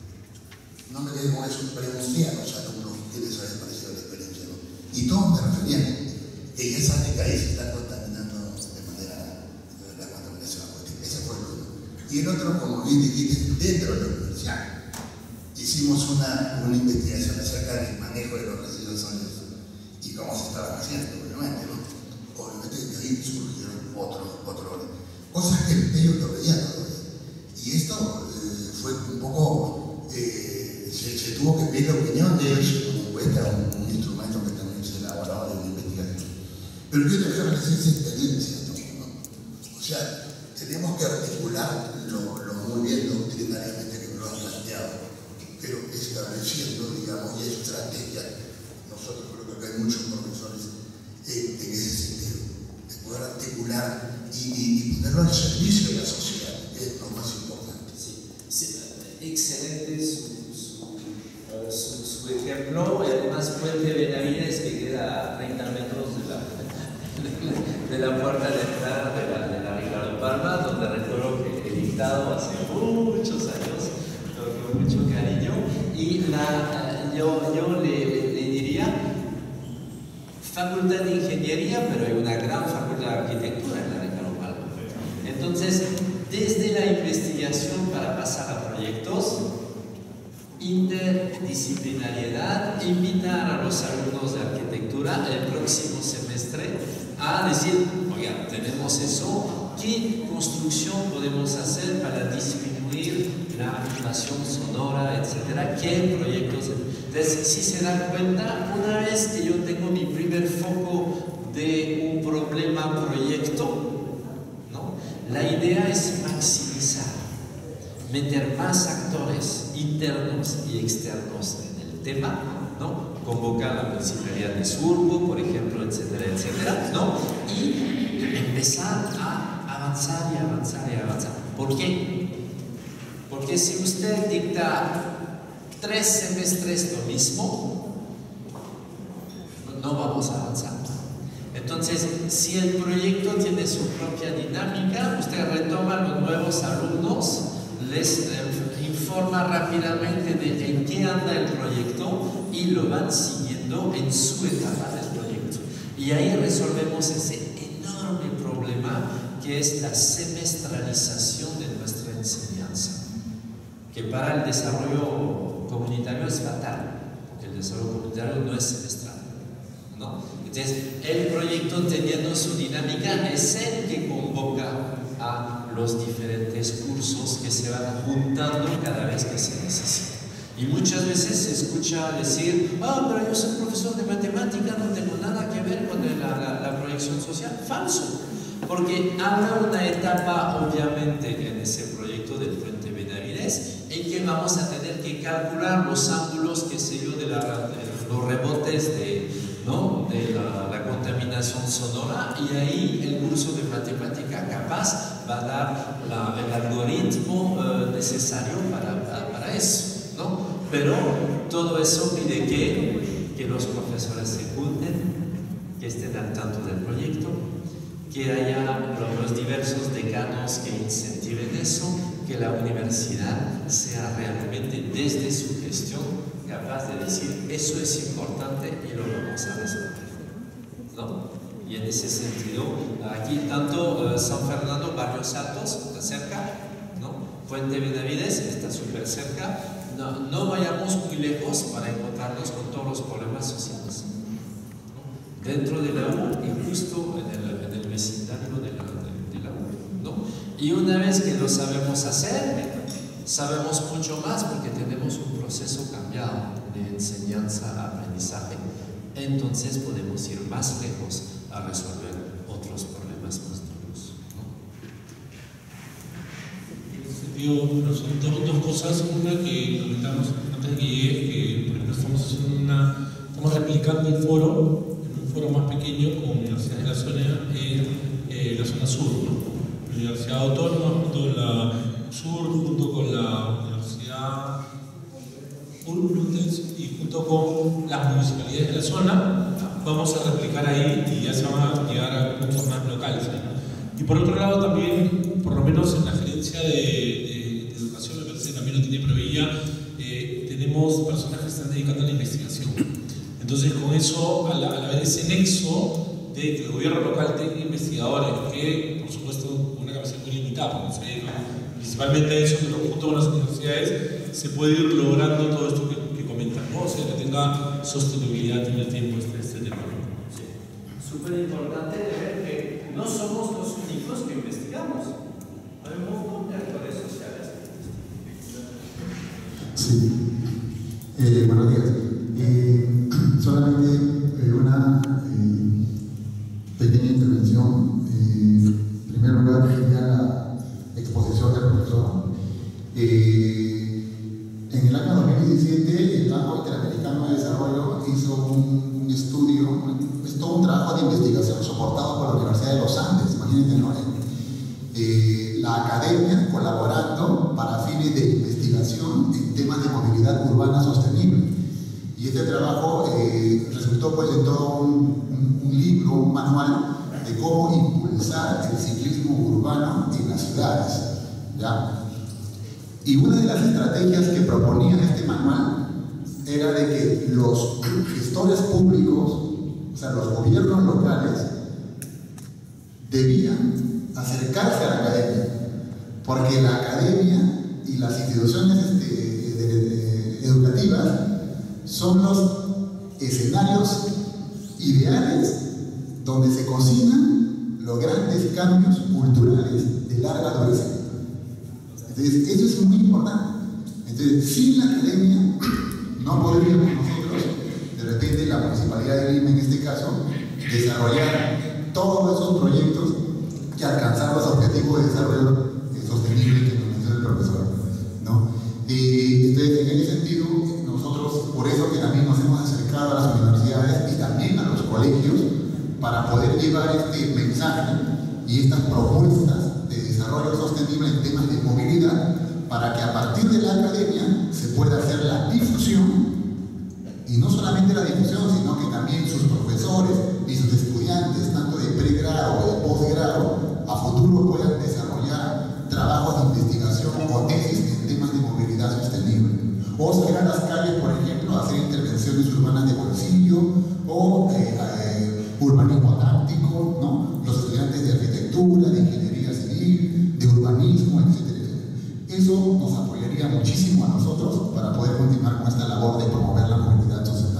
no me quedé con eso, pregunté a los alumnos qué les había parecido la experiencia, ¿no? Y todos me referían que ya saben que ahí se está contaminando de manera la contaminación acústica. Ese fue el uno. Y el otro, como bien dijiste, dentro de la universidad hicimos una investigación acerca del manejo de los residuos sólidos y cómo se estaban haciendo, obviamente, ¿no? Obviamente de ahí surgieron otros cosas que ellos lo veían todavía. Y esto fue un poco, se tuvo que pedir la opinión de ellos en una encuesta, un instrumento que también se elaboraba de investigación. Pero yo te quiero decir esa experiencia, ¿no? O sea, tenemos que articularlo muy bien doctrinariamente, que me lo han planteado, pero estableciendo, digamos, ya estrategias. Nosotros creo que acá hay muchos profesores en ese sentido, de poder articular y ponerlo al servicio de la sociedad, que es lo más importante. Sí, excelente su ejemplo. Además, Puente Benavides, que queda a 30 metros de la puerta de entrada de la Ricardo Palma, donde recuerdo que he dictado hace muchos años, con mucho cariño. Y yo le diría facultad de ingeniería, pero hay una gran facultad de arquitectura en la Ricardo Palma. Entonces, desde la investigación para pasar a proyectos, interdisciplinariedad, invitar a los alumnos de arquitectura el próximo semestre a decir, oiga, tenemos eso, ¿qué construcción podemos hacer para disminuir la animación sonora, etcétera? ¿Qué proyectos? Entonces, si se dan cuenta, una vez que yo tengo mi primer foco de un problema proyecto, ¿no? La idea es maximizar, meter más actores internos y externos en el tema, ¿no? Convocar la Municipalidad de Surco, por ejemplo, etcétera, etcétera, ¿no? Y empezar a avanzar y avanzar y avanzar. ¿Por qué? Porque si usted dicta 3 semestres lo mismo, no vamos a avanzar. Entonces, si el proyecto tiene su propia dinámica, usted retoma a los nuevos alumnos, les informa rápidamente de en qué anda el proyecto y lo van siguiendo en su etapa del proyecto. Y ahí resolvemos ese enorme problema que es la semestralización de nuestra enseñanza, que para el desarrollo comunitario es fatal, porque el desarrollo comunitario no es semestral, ¿no? Entonces, el proyecto, teniendo su dinámica, es el que convoca a los diferentes cursos que se van juntando cada vez que se necesita. Y muchas veces se escucha decir, pero yo soy profesor de matemática, no tengo nada que ver con la proyección social. Falso, porque habrá una etapa, obviamente, en ese proyecto del Puente Benavides, en que vamos a tener que calcular los ángulos, qué sé yo, de los rebotes de la contaminación sonora, y ahí el curso de matemática capaz va a dar el algoritmo necesario para eso, ¿no? Pero todo eso pide que los profesores se junten, que estén al tanto del proyecto, que haya los diversos decanos que incentiven eso, que la universidad sea realmente desde su gestión capaz de decir, eso es importante y lo vamos a resolver, ¿no? Y en ese sentido, aquí tanto San Fernando, Barrios Altos, está cerca, ¿no? Puente Benavides está súper cerca, no vayamos muy lejos para encontrarnos con todos los problemas sociales, ¿no? Dentro de la U y justo en el vecindario de la U, ¿no? Y una vez que lo sabemos hacer, sabemos mucho más porque tenemos un proceso cambiado de enseñanza-aprendizaje. Entonces podemos ir más lejos a resolver otros problemas más duros, ¿no? En ese sentido, bueno, son dos cosas. Una que comentamos antes de que llegue, que por ejemplo estamos replicando el foro en un foro más pequeño con universidades de la zona la zona sur, ¿no? La Universidad Autónoma junto con la Sur, junto con la Universidad y junto con las municipalidades de la zona, vamos a replicar ahí y ya se van a llegar a muchos más locales, ¿no? Y por otro lado también, por lo menos en la gerencia de educación, me parece que también lo tiene Provilla, tenemos personas que están dedicando a la investigación. Entonces con eso, al haber ese nexo de que el gobierno local tenga investigadores que, por supuesto, con una capacidad muy limitada, porque no se dedican principalmente a eso, pero junto con las universidades se puede ir logrando todo esto que comentan, ¿no? O sea, que tenga sostenibilidad en el tiempo este tema. Sí. Súper importante ver que no somos los únicos que investigamos. Hay un montón de actores sociales. Sí. Buenos días. Solamente una pequeña intervención. En primer lugar, quería la exposición del profesor. En el año 2017, el Banco Interamericano de Desarrollo hizo un estudio, todo un trabajo de investigación soportado por la Universidad de los Andes, imagínense, ¿no? La academia colaborando para fines de investigación en temas de movilidad urbana sostenible. Y este trabajo resultó pues en todo un libro, un manual de cómo impulsar el ciclismo urbano en las ciudades, ¿ya? Y una de las estrategias que proponía este manual era de que los gestores públicos, o sea, los gobiernos locales, debían acercarse a la academia, porque la academia y las instituciones educativas son los escenarios ideales donde se cocinan los grandes cambios culturales de larga duración. Entonces, eso es muy importante. Entonces, sin la academia no podríamos nosotros, de repente la Municipalidad de Lima en este caso, desarrollar todos esos proyectos y alcanzar los objetivos de desarrollo sostenible que nos menciona el profesor, ¿no? Entonces, en ese sentido, nosotros, por eso que también nos hemos acercado a las universidades y también a los colegios para poder llevar este mensaje y estas propuestas de desarrollo sostenible en temas de movilidad, para que a partir de la academia se pueda hacer la difusión, y no solamente la difusión, sino que también sus profesores y sus estudiantes, tanto de pregrado o de posgrado, a futuro puedan desarrollar trabajos de investigación o tesis en temas de movilidad sostenible. O salir a las calles, por ejemplo, a hacer intervenciones urbanas de bolsillo o urbanismo táctico, ¿no? Los estudiantes de arquitectura, de ingeniería civil, de urbanismo, etcétera. Eso nos apoyaría muchísimo a nosotros para poder continuar con esta labor de promover la movilidad sustentable.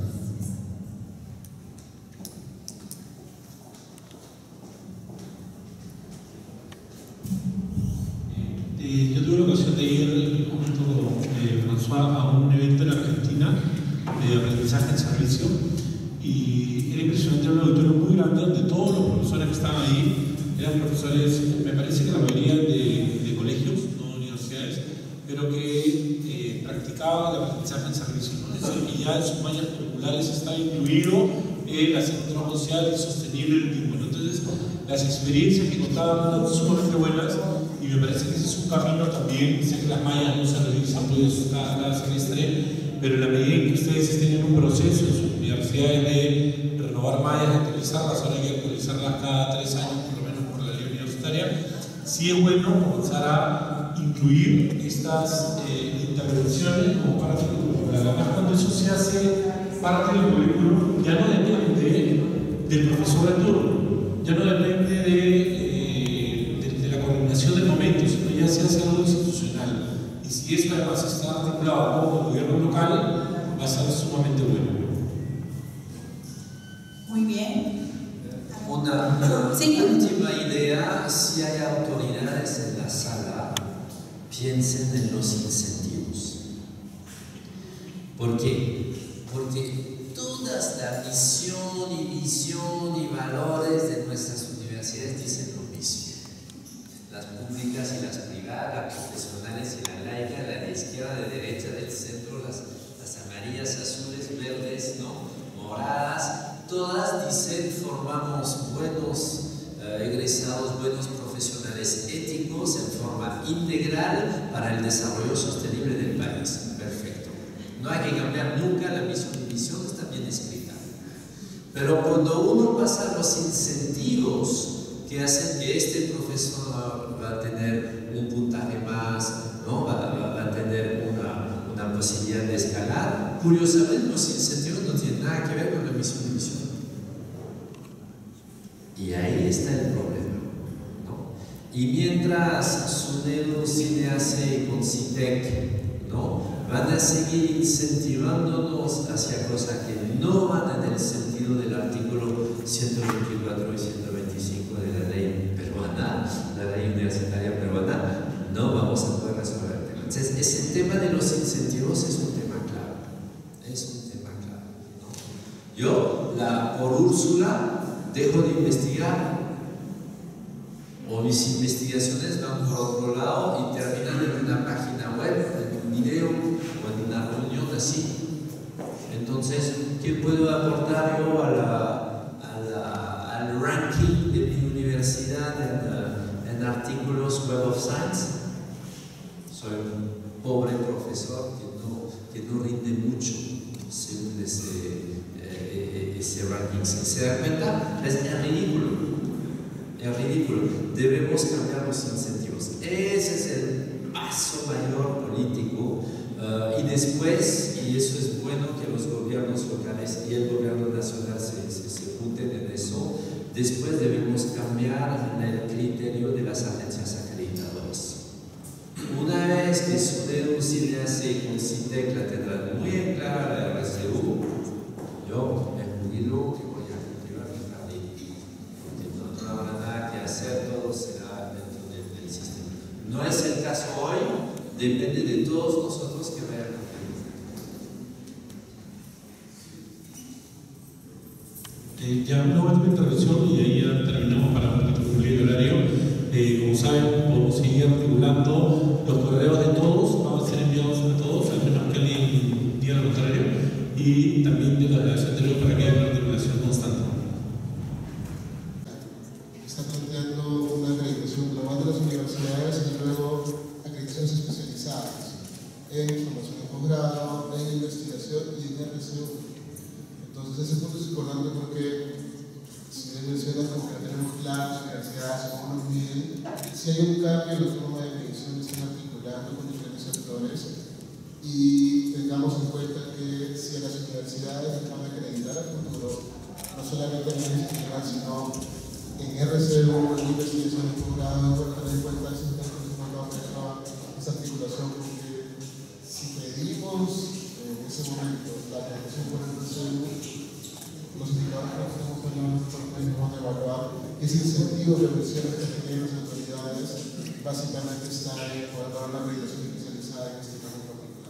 Yo tuve la ocasión de ir junto con François a un evento en Argentina de aprendizaje en servicio, y era impresionante, era un auditorio muy grande donde todos los profesores que estaban ahí eran profesores, me parece que la mayoría de colegios, no universidades, pero que practicaban el aprendizaje en servicio, ¿no? Es decir, que ya en sus mallas curriculares está incluido el hacer un trabajo social y sostenible el mismo, ¿no? Entonces, las experiencias que contaban eran sumamente buenas, y me parece que ese es un camino también. Sé que las mallas no se revisan pues cada semestre, pero en la medida en que ustedes estén en un proceso en sus universidades de renovar mallas, de actualizarlas, ahora hay que actualizarlas cada 3 años por lo menos por la ley universitaria, sí es bueno comenzar a incluir estas intervenciones como parte del currículum. Además, cuando eso se hace parte del currículum, ya no depende del profesor de turno, ya no depende de la coordinación del momento, sino ya se hace algo institucional. Y si eso además está articulado con el gobierno local, va a ser sumamente bueno. Muy bien. Una última idea: si hay autoridades en la sala, piensen en los incentivos. ¿Por qué? Porque toda la misión y visión y valores de nuestras universidades dicen lo mismo. Las públicas y las privadas, las profesionales y la laica, la de izquierda, de derecha, del centro, las amarillas, azules, verdes, ¿no? Moradas, todas dicen formamos buenos egresados, buenos profesionales éticos en forma integral para el desarrollo sostenible del país. Perfecto. No hay que cambiar nunca la misión y visión, está bien escrita. Pero cuando uno pasa a los incentivos que hacen que este profesor va a tener un puntaje más, ¿no? va a tener una posibilidad de escalar, curiosamente los incentivos no tienen nada que ver con la misión y visión. Y ahí está el problema, ¿no? Y mientras SUNEDU, CINEACE y CONCITEC, ¿no? van a seguir incentivándonos hacia cosas que no van en el sentido del artículo 124 y 125 de la ley peruana, la ley universitaria peruana, no vamos a poder resolver el tema. Entonces, ese tema de los incentivos es un tema clave. Es un tema clave, ¿no? Yo, por Úrsula, dejo de investigar, o mis investigaciones van por otro lado y terminan en una página web, en un video o en una reunión así. Entonces, ¿qué puedo aportar yo al ranking de mi universidad en artículos Web of Science? Soy un pobre profesor que no rinde mucho según ese ranking. ¿Se dan cuenta? Es ridículo. Es ridículo. Debemos cambiar los incentivos. Ese es el paso mayor político. Y después, y eso es bueno que los gobiernos locales y el gobierno nacional se junten en eso, después debemos cambiar el criterio de las agencias acreditadoras. Una vez es que su dedo si le hace un SINTEC la tendrá muy en clara la RCU. Yo me jubilo que voy a cultivar mi jardín, porque no habrá nada que hacer, todo será dentro del sistema. No es el caso hoy, depende de todos nosotros que vayan a Ya una última intervención y ahí ya terminamos para cumplir el horario. Como saben, podemos seguir articulando los correos de todos, van a ser enviados a todos, al menos que alguien diga lo contrario, y también de la delegación anterior para que haya una articulación constante. Está planteando una acreditación global de las universidades y luego acreditaciones especializadas en formación de posgrado, en investigación y en RCU. Entonces ese punto es importante porque si bien menciona como que tenemos claras universidades como nos miden, si hay un cambio en la forma de medición, están articulando con diferentes sectores y tengamos en cuenta que si a las universidades les van a acreditar al futuro, no solamente en el institucional, sino en RCU, en investigación de posgrado, tener en cuenta esa articulación, porque si pedimos en ese momento la acreditación por RCU, los indicadores que estamos hablando vamos a evaluar ese incentivo de inversiones que tienen las autoridades básicamente está en poder dar una acreditación especializada en este caso particular.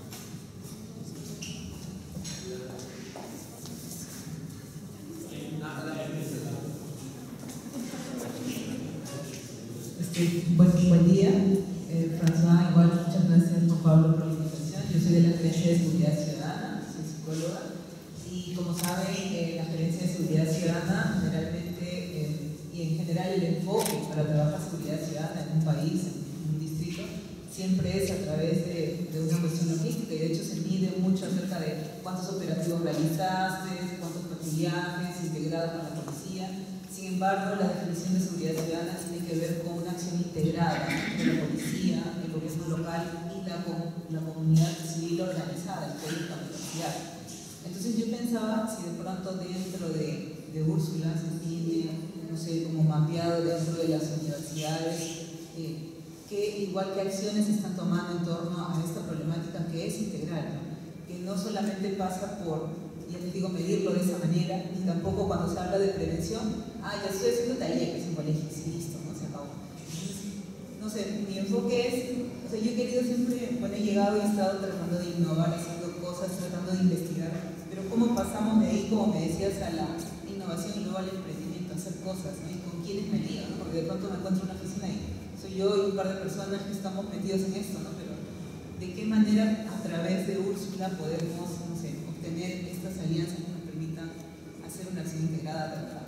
Buen día, François, igual muchas gracias Juan Pablo por la invitación. Yo soy de la Gerencia de Seguridad Ciudadana, soy psicóloga y como saben la Gerencia de Seguridad Ciudadana generalmente y en general el enfoque para trabajar seguridad ciudadana en un país, en un distrito, siempre es a través de una cuestión logística y de hecho se mide mucho acerca de cuántos operativos realizaste, cuántos patrullajes integrados con la policía. Sin embargo, la definición de seguridad ciudadana tiene que ver con una acción integrada de la policía, el gobierno local y la comunidad civil organizada, el pueblo territorial. Entonces yo pensaba si de pronto dentro de Úrsula se tiene, no sé, como mapeado dentro de las universidades, igual que acciones se están tomando en torno a esta problemática que es integral, ¿no? Que no solamente pasa por, ya les digo, medirlo de esa manera, ni tampoco cuando se habla de prevención, ya estoy haciendo talleres en colegios, y listo, no se acabó. No sé, mi enfoque es, o sea, yo he querido siempre, bueno, he llegado y he estado tratando de innovar, haciendo cosas, tratando de investigar, pero cómo pasamos de ahí, como me decías, a la innovación y luego al emprendimiento, a hacer cosas, ¿no? Y con quiénes me lío, ¿no? Porque de pronto me encuentro en una oficina y soy yo y un par de personas que estamos metidos en esto, ¿no? Pero ¿de qué manera a través de Úrsula podemos, no sé, obtener estas alianzas que nos permitan hacer una acción integrada de verdad?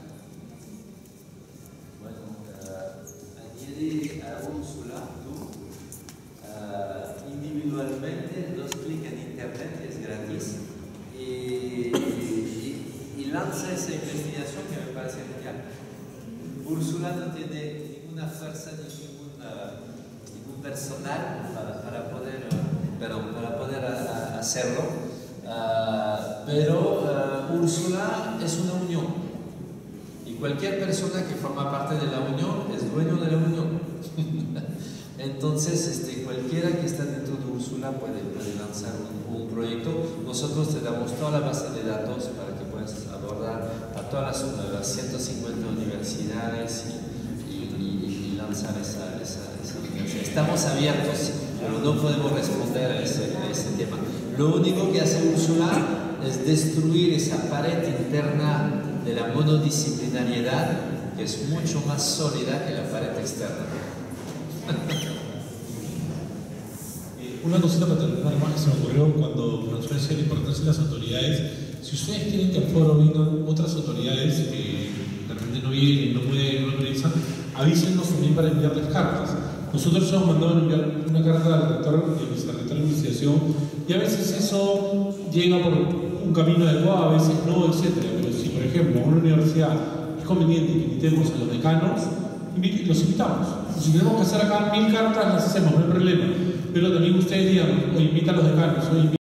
Añade a Úrsula, tú, individualmente, dos clics en internet, es gratis, y lanza esa investigación que me parece genial. Úrsula no tiene ninguna fuerza ni ningún personal para poder hacerlo, pero Úrsula es una unión. Cualquier persona que forma parte de la unión es dueño de la unión. Entonces, cualquiera que está dentro de Úrsula puede lanzar un proyecto. Nosotros te damos toda la base de datos para que puedas abordar a todas las 150 universidades y lanzar esa universidad. Estamos abiertos, pero no podemos responder a ese tema. Lo único que hace Úrsula es destruir esa pared interna de la monodisciplinariedad, que es mucho más sólida que la pared externa. Una cosita para terminar más que se me ocurrió cuando François decía la importancia de las autoridades. Si ustedes quieren que al foro vengan otras autoridades que de repente no vienen, no pueden, no organizan, avísennos también para enviarles cartas. Nosotros hemos mandado enviar una carta al rector y vicerrector de investigación y a veces eso llega por un camino adecuado, a veces no, etc. Pero si, por ejemplo, en una universidad es conveniente que invitemos a los decanos, los invitamos. Si tenemos que hacer acá 1000 cartas, las hacemos, no hay problema. Pero también ustedes digan, o invitan a los decanos,